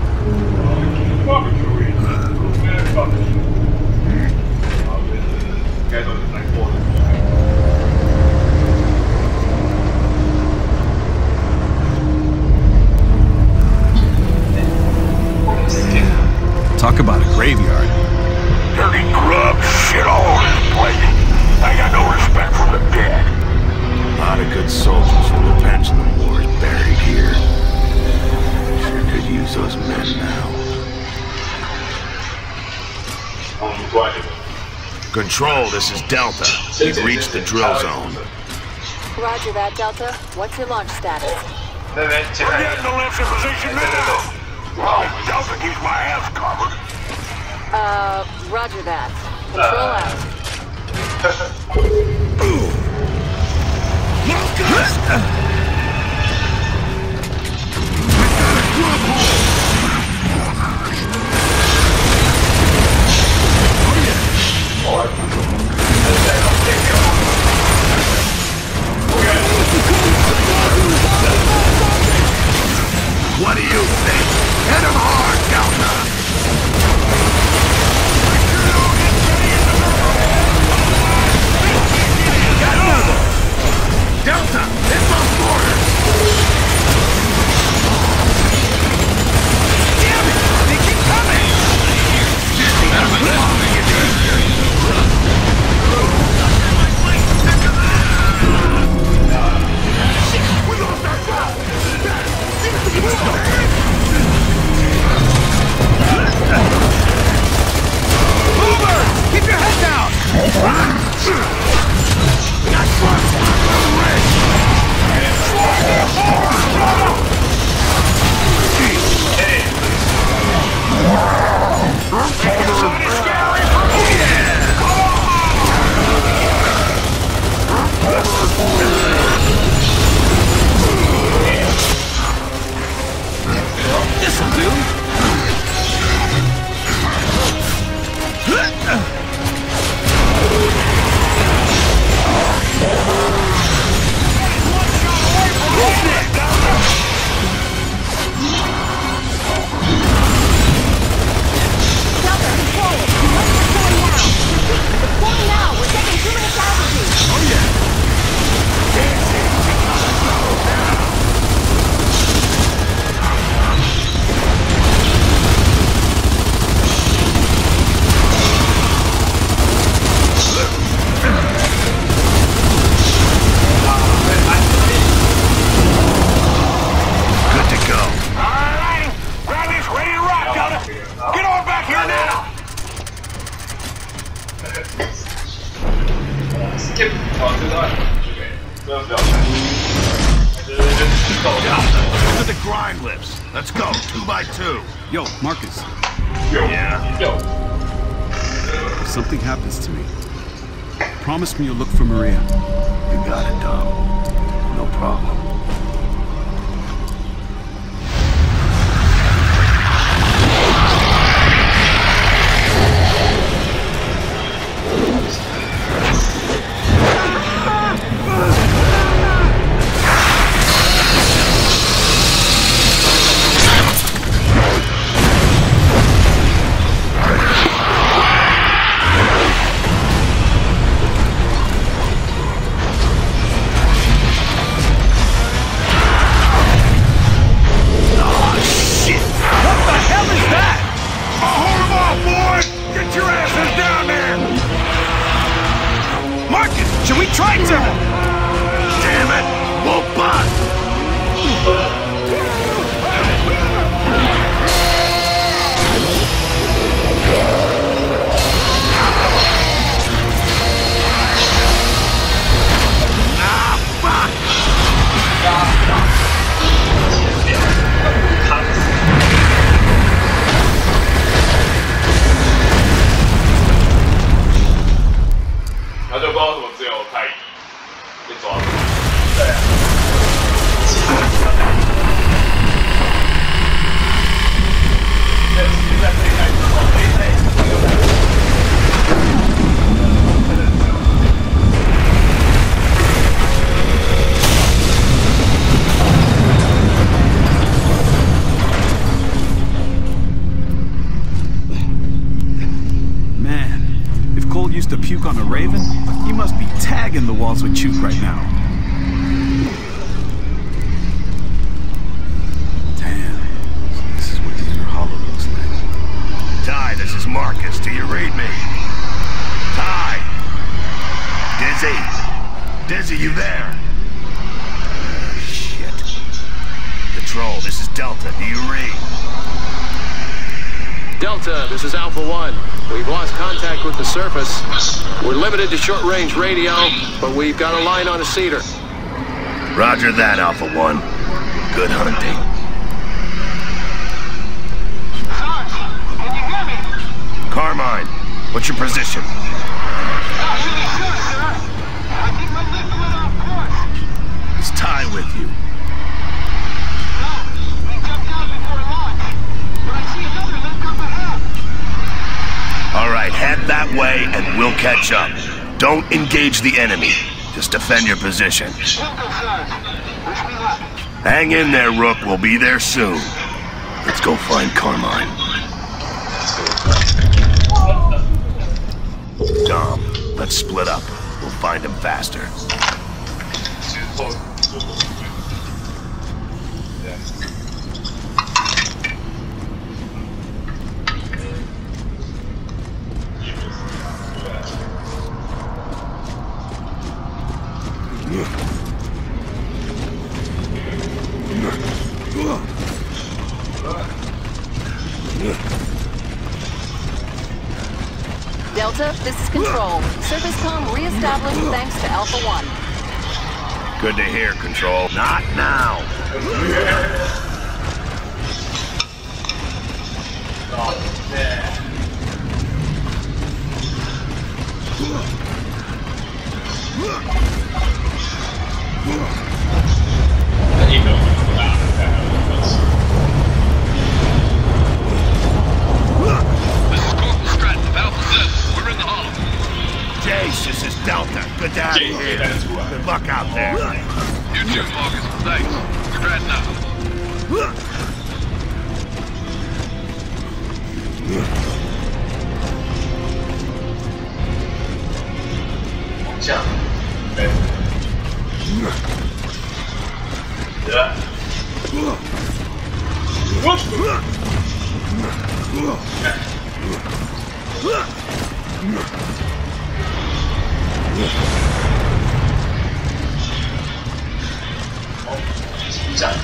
Talk about a graveyard.
Dirty grub, shit all over this place. I got no respect for the dead. A lot of good soldiers from the Pendulum Wars buried here. Sure could use those men now. Control, this is Delta. We've reached the drill zone.
Roger that, Delta. What's your launch status?
We're getting the lifts in position now. Well, Delta keeps my ass covered.
Uh, roger that. Control out.
What do you think? Hit him hard, Delta! Delta, hit those mortars!
Damn it! They keep coming!
We lost our ball! To the grind lifts. Let's go, two by two.
Yo, Marcus.
Yeah?
Yo.
If something happens to me, promise me you'll look for Maria.
You got it, Dom. No problem.
On a Raven, he must be tagging the walls with Chuke right now. Damn, this is what the inner hollow looks like.
Ty, this is Marcus. Do you read me? Ty! Dizzy? Dizzy, you there? Uh, shit. Control, this is Delta. Do you read?
Delta, this is Alpha One. We've lost contact with the surface. We're limited to short-range radio, but we've got a line on a cedar.
Roger that, Alpha One. Good hunting.
Sarge, can you hear me?
Carmine, what's your position?
Not really sure, sir. I think my lift went off course.
Is Ty with you?
No, we jumped out before launch. But I see another lift up ahead.
All right, head that way and we'll catch up. Don't engage the enemy. Just defend your position. Hang in there, Rook. We'll be there soon. Let's go find Carmine. Dom, let's split up. We'll find him faster.
Delta, this is Control. Surface comm re-established thanks to Alpha One.
Good to hear, Control. Not now.
Oh, yeah. I didn't know you were out of that.
This is Corporal Stratton of Alpha seven. We're in the hollow.
Jace, this is Delta. Good to have you here. Good luck out there.
You too, Marcus. Thanks. Stratton out.
Jump. Yeah. Jump.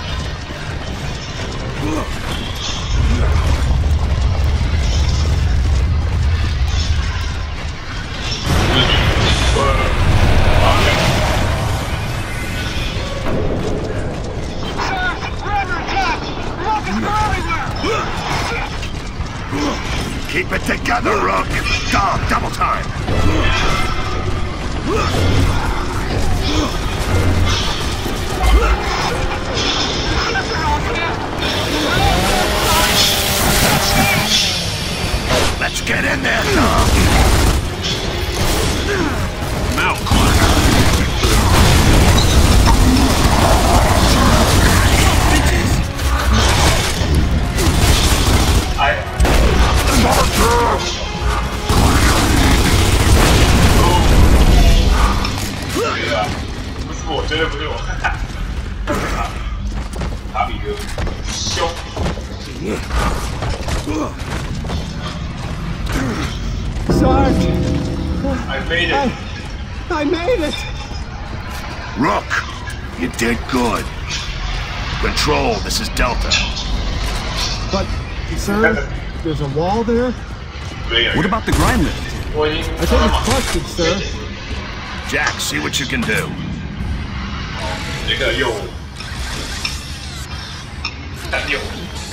Keep it together, Rook! Dom, double time! Let's get in there, Dom! I'm out.
I... 不是我，绝对不是我。卡比哥，凶。
Sarge!
I made it.
I, I made it!
Rook, you did good. Control, this is Delta.
But, sir, there's a wall there?
What about the grind lift?
I think it's busted, sir.
Jack, see what you can do.
这个右，单右。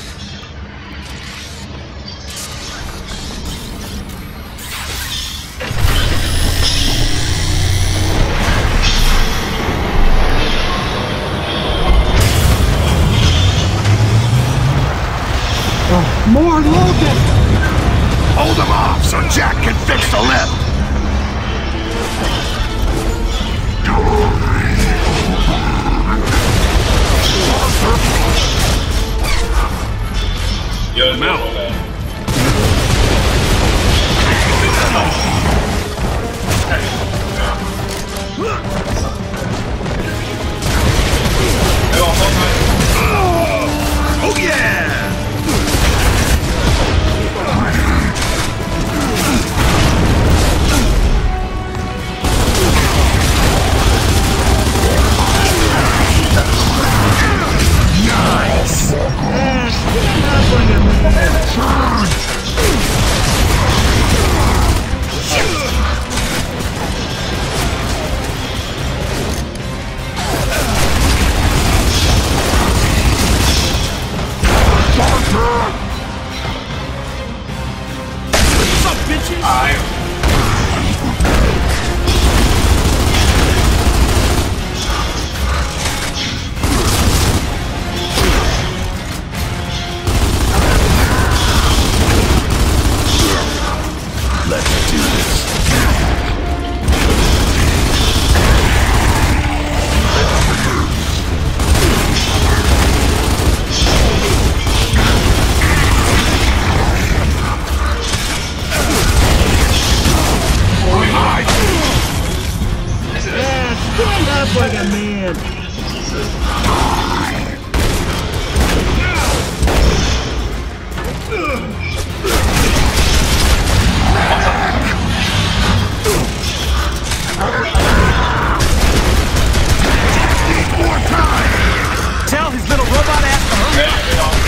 Oh, more Logan!
Hold them off so Jack can fix the lift.
I'm out.
Oh yeah! Nice!
What's up, bitches?
I...
Let's do this.
Yeah, stand up like a man!
More time!
Tell his little robot ass to hurry up.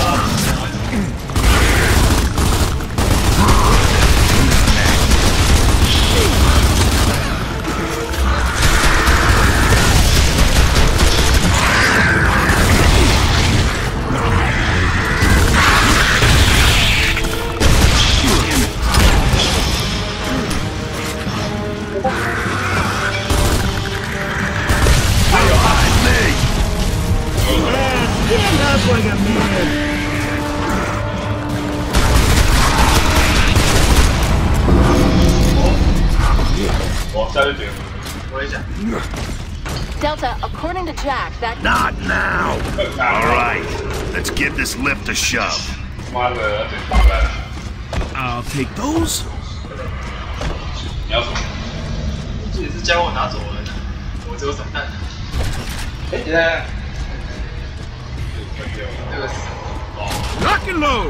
Stand up like a man!
我下去顶，我一下。
Delta, according to Jack, that...
Not now! Alright, let's give this lift a shove.
妈的，顶打来了。
I'll take those.
你要什么？这也是教我拿走了的，我只有散弹。哎，你在？这个是哦
Rock and load.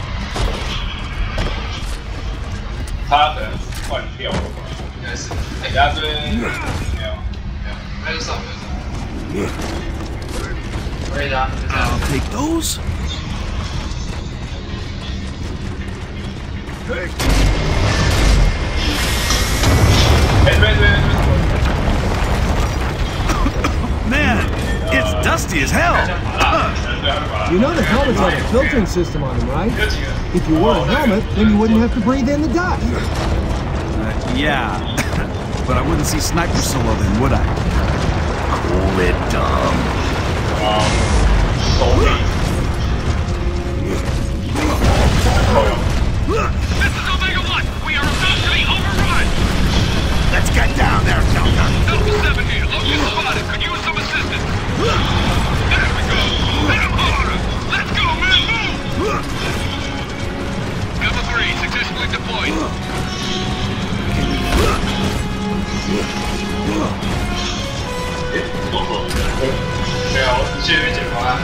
他可能换掉了吧？应该是。哎，家这边没有，没有，还有上，没有上。可以的。
I'll take those.
哎，这边这边。
Man, it's dusty as hell.
You know the helmets have a filtering system on them, right? If you wore a helmet, then you wouldn't have to breathe in the dust.
Uh, yeah, but I wouldn't see Sniper Solo then, would I?
Cool it, Dom.
Um, solely.
This is Omega One. We are about to be overrun.
Let's get down there, Delta.
Delta Seven here. Locust spotted. Could use some assistance. There we go. Hit him harder. Let's go, man. Move. Delta Three successfully deployed.
没有，我继续解方案。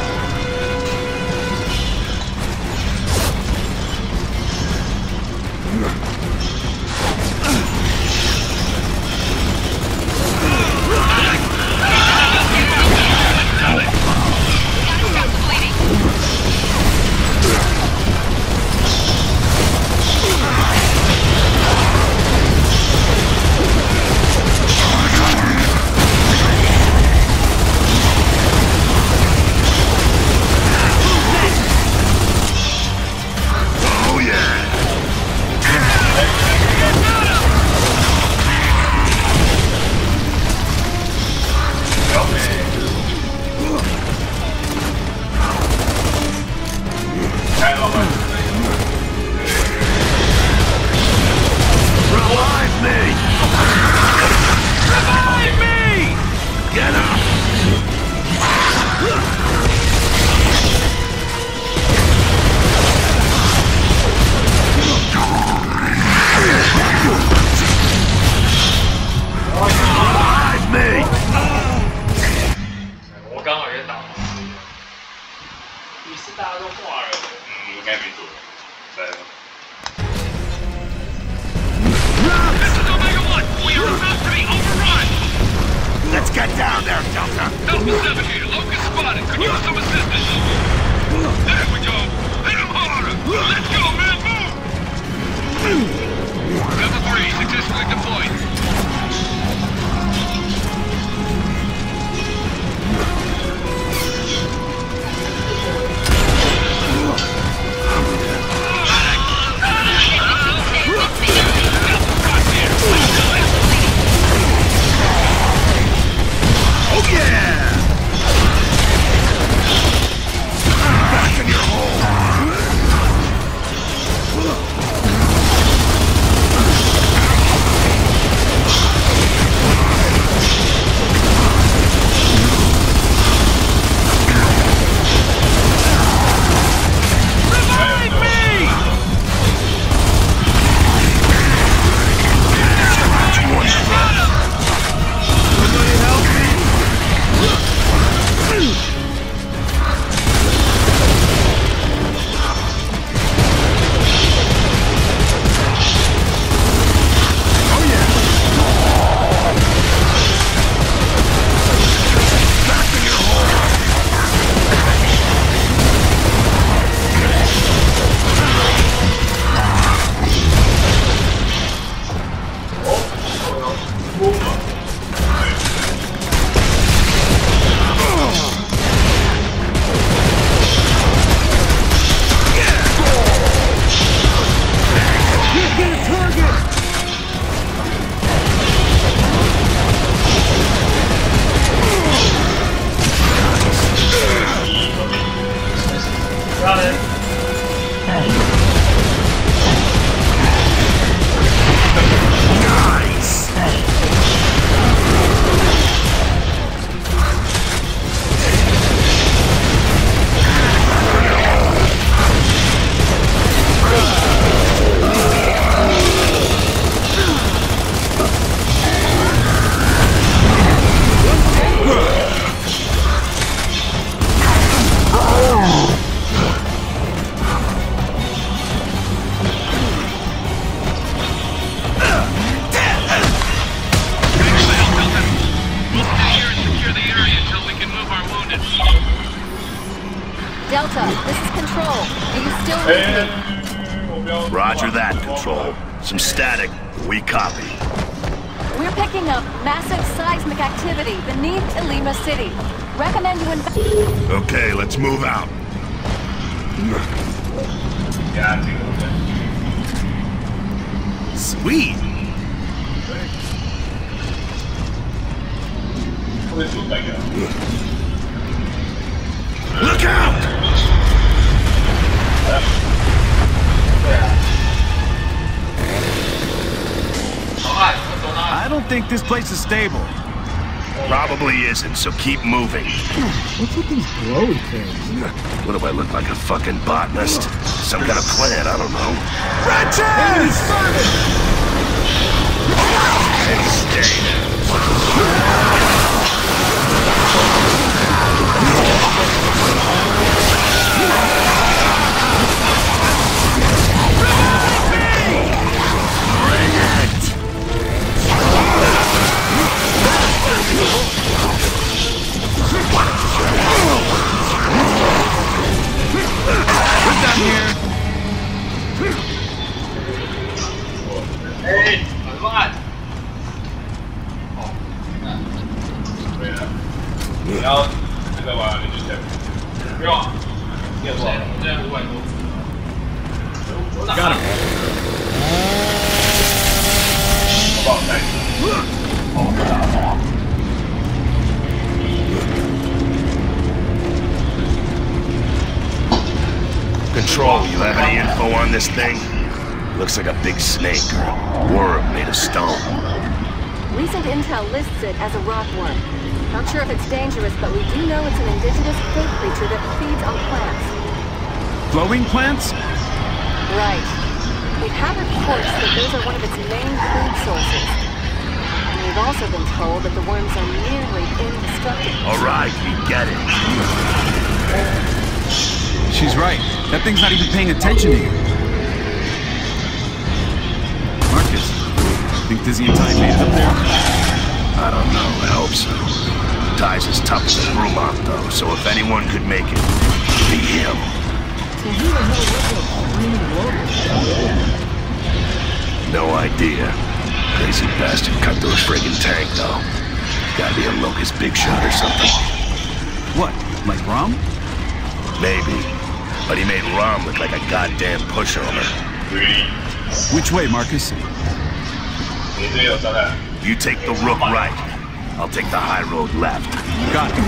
Delta, this is Control. Are you still with me?
Roger that, Control. Some static. We copy.
We're picking up massive seismic activity beneath Ilima City. Recommend you invest.
Okay, let's move out. Sweet. Look out!
I don't think this place is stable.
Probably isn't, so keep moving.
What's with these glowy things?
What do I look like, a fucking botanist? Some kind of plant, I don't know.
Ratchet! Enemy spotted!
Hey, what? 你要那个吧，你就这样。不用，要多少？现在五百多。Got him. 好不好带？好。
Control, you have any info on this thing? Looks like a big snake or a worm made of stone.
Recent intel lists it as a rockworm. Not sure if it's dangerous, but we do know it's an indigenous cave creature that feeds on plants.
Glowing plants?
Right. We have reports that those are one of its main food sources. And we've also been told that the worms are nearly indestructible.
Alright, we get it.
She's right. That thing's not even paying attention to you. Marcus, think Dizzy and Ty made it up there?
I don't know, I hope so. Ty's as tough as a Brumont, though, so if anyone could make it, it'd be him. No idea. Crazy bastard cut through a friggin' tank, though. Gotta be a Locust big shot or something.
What, like Rom?
Maybe. But he made Rom look like a goddamn pushover.
Which way, Marcus?
You take the Rook right. I'll take the high road left.
Got it.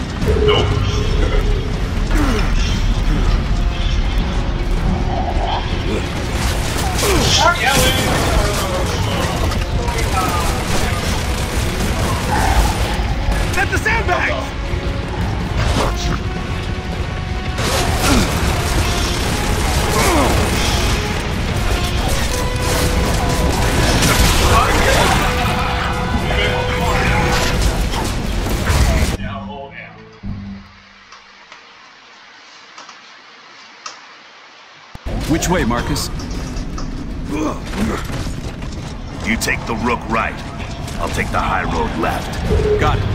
Set the sandbags!
Which way, Marcus?
You take the Rook right. I'll take the high road left.
Got it.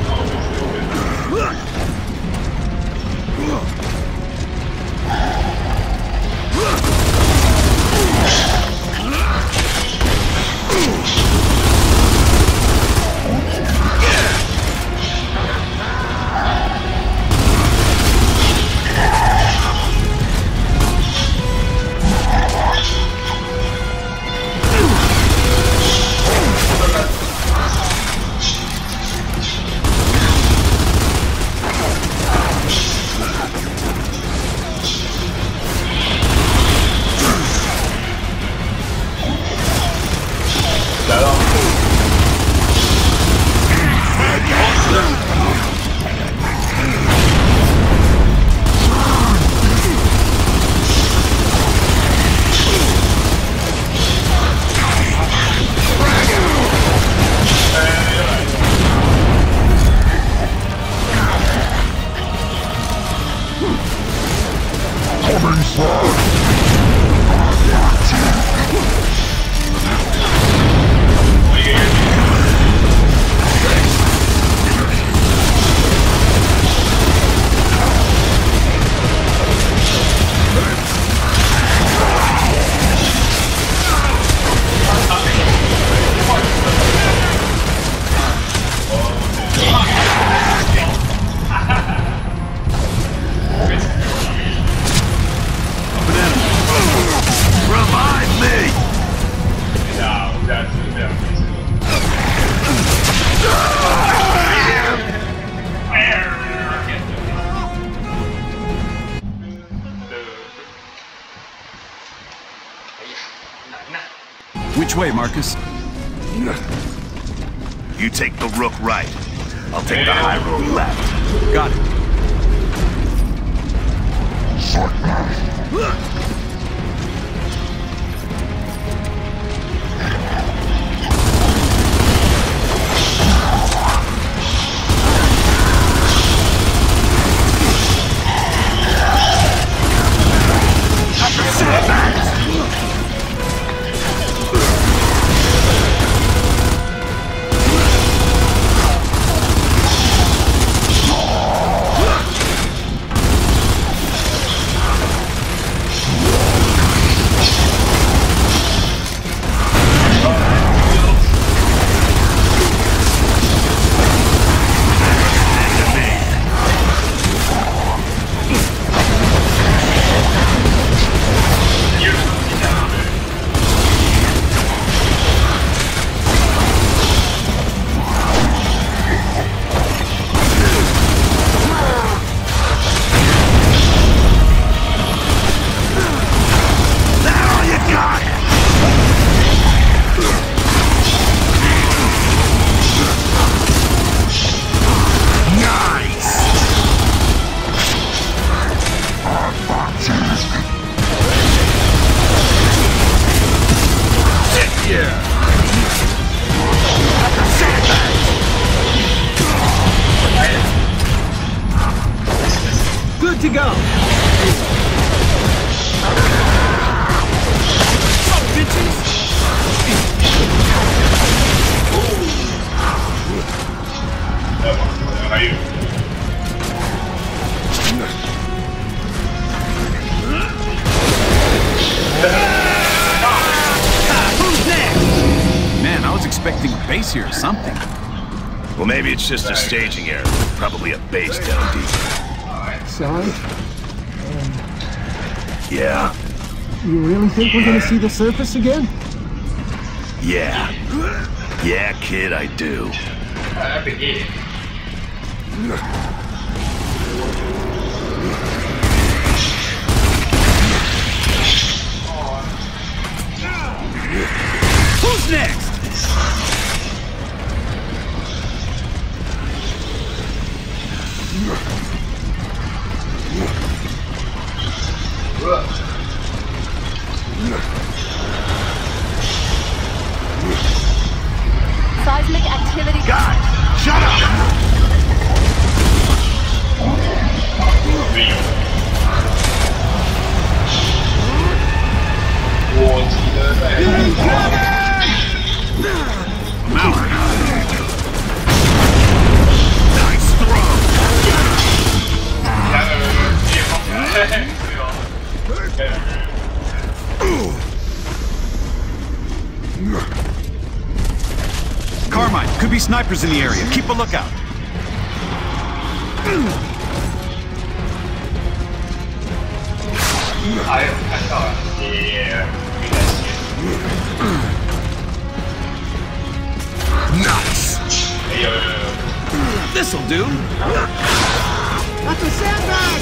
Which way, Marcus?
You take the Rook right. I'll take the high road left.
Got it.
Good to go.
Man, I was expecting a base here or something.
Well, maybe it's just a staging error. Probably a base down deep.
Sorry?
Yeah?
You really think we're gonna see the surface again?
Yeah. Yeah, kid, I do.
Who's next?
Seismic activity.
Guys, shut up!
Mallard.
Nice throw!
Carmine, could be snipers in the area. Keep a lookout.
Nice!
This'll do.
That's a sandbag!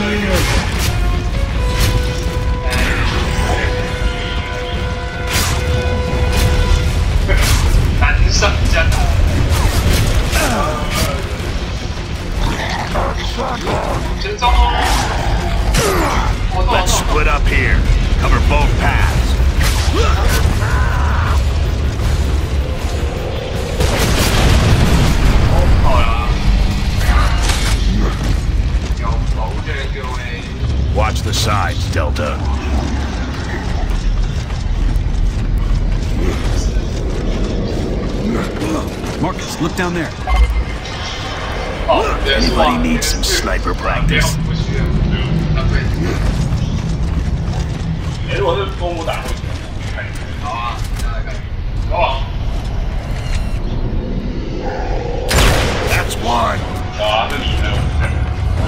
难上加难。先走。
Let's split up here. Cover both paths. Watch the sides, Delta.
Marcus, look down there.
Anybody needs some sniper practice?
哎，如果是公武打会看，好啊，再来看，好不好
That's one.
好啊，这里还有这边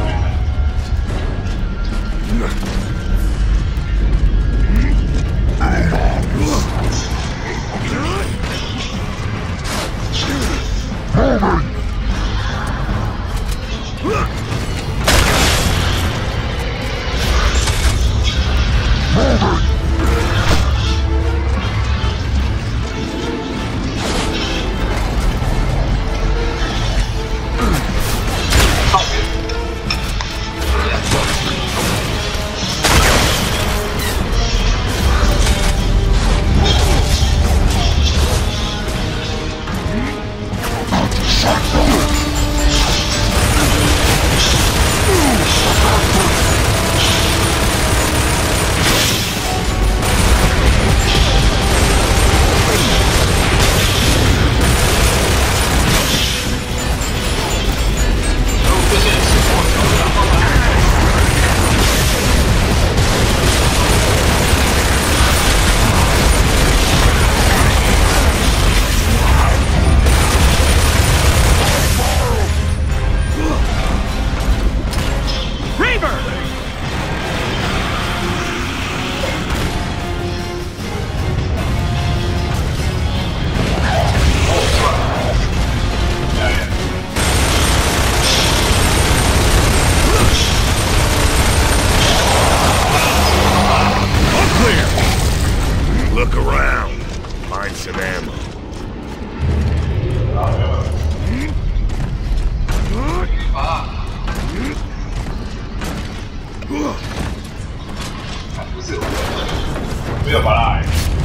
没有把它。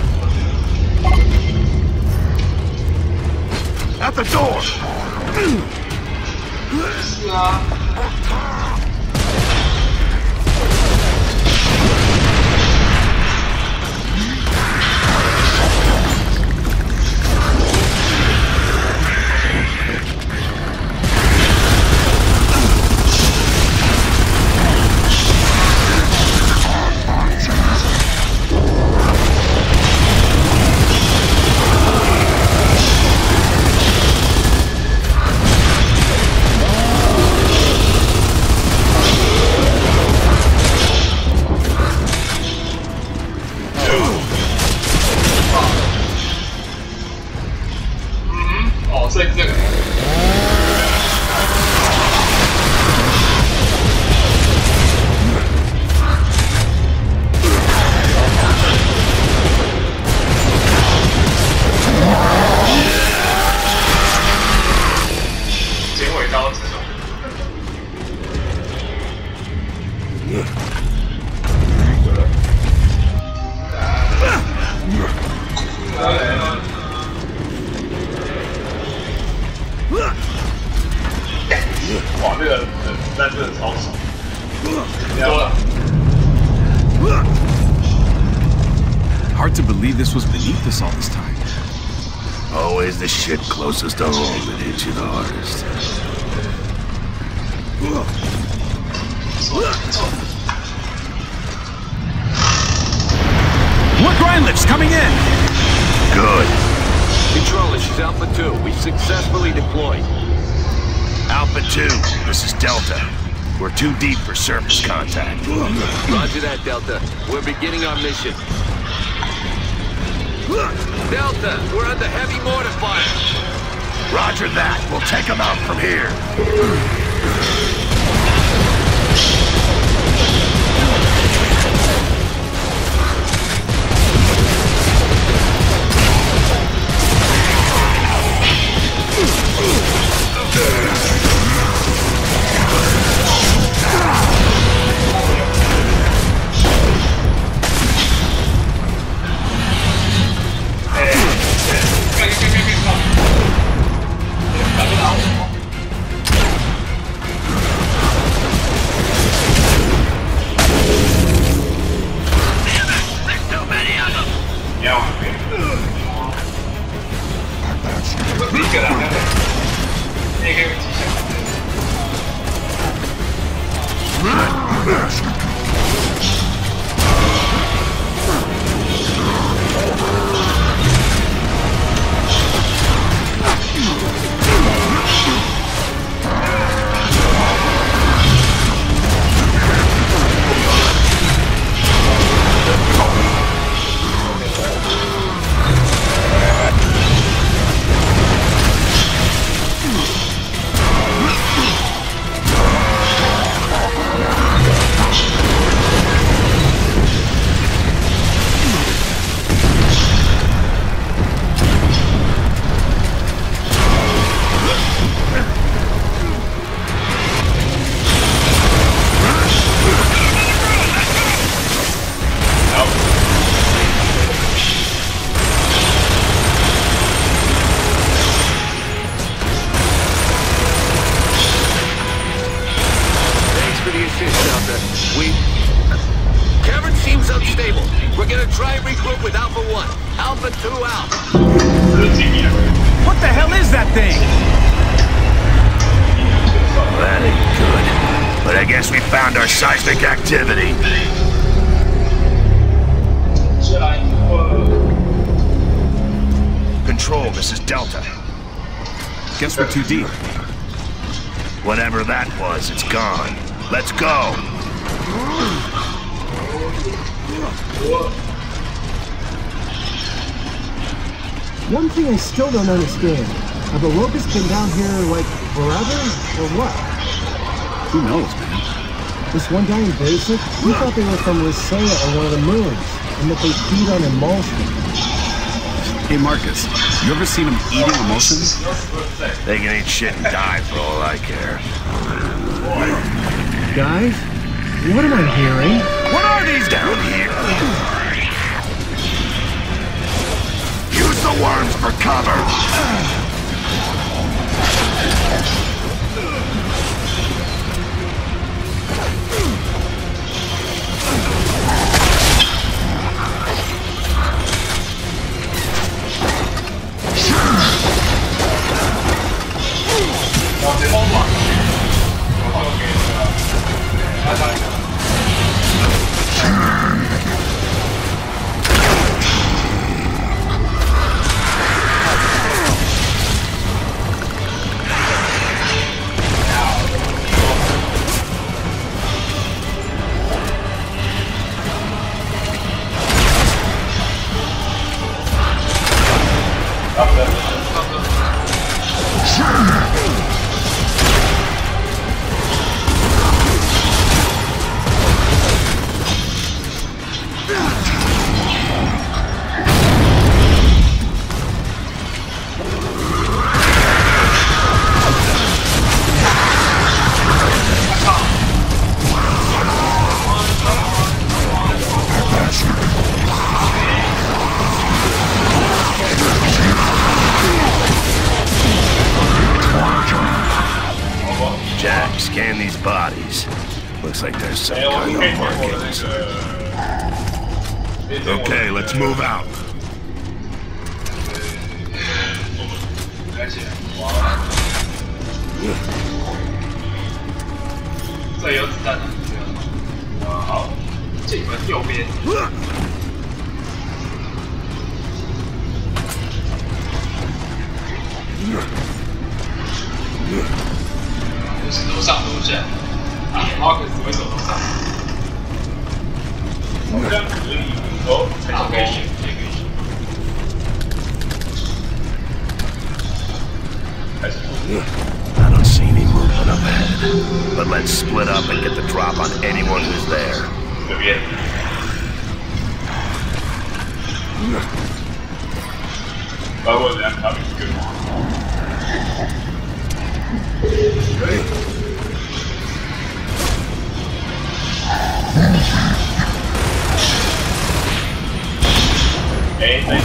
At the door.
是啊。所以这个。剪尾刀这种。哇，这个子弹真的超少，多了。
Hard to believe this was beneath us all this time.
Always the shit closest to home that hits you the hardest.
More grind lifts coming in!
Good.
Control, this is Alpha two. We've successfully deployed.
Alpha two, this is Delta. We're too deep for surface contact.
Roger that, Delta. We're beginning our mission. Delta, we're under heavy mortar fire.
Roger that. We'll take them out from here.
Too deep.
Whatever that was, it's gone. Let's go.
One thing I still don't understand. Have the locusts been down here, like, forever? Or what?
Who knows, man?
This one guy in Basic, he thought they were from Lysaea or one of the moons, and that they feed on emulsion.
Hey, Marcus, you ever seen them eating emulsions?
They can eat shit and die for all I care.
Guys, what am I hearing?
What are these down here? Use the worms for cover! Scan these bodies. Looks like there's some kind of markings. Okay, let's move out.
这有子弹的，啊，好，进门右边。是楼上楼下，啊，马克只会走楼上。好像可以，哦，还是可以选，也可以选。还是。
I don't see any movement up ahead, but let's split up and get the drop on anyone who's there.
这边。包括人家他们一个。哎，对。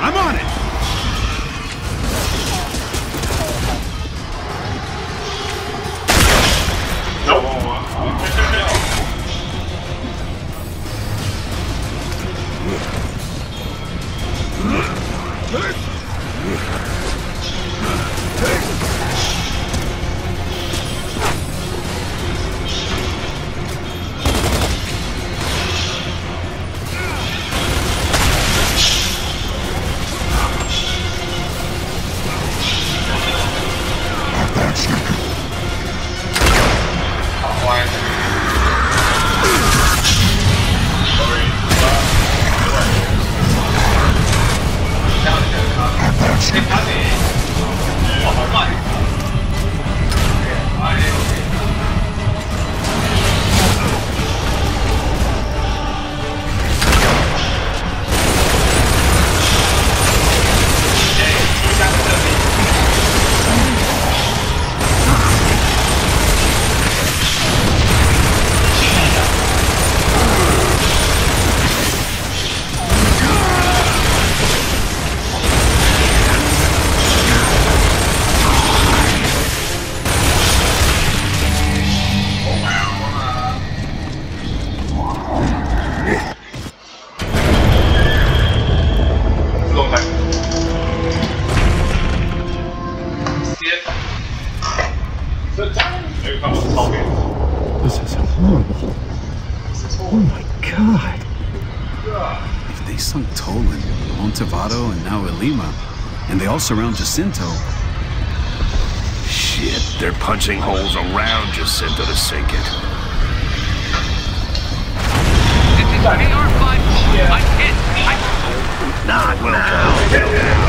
I'm on it!
This is horrible. Oh my god.
If they sunk Tolan, Montevato, and now Ilima, and they all surround Jacinto.
Shit, they're punching holes around Jacinto to sink it.
This is K R five. I'm hit. I...
Not well now.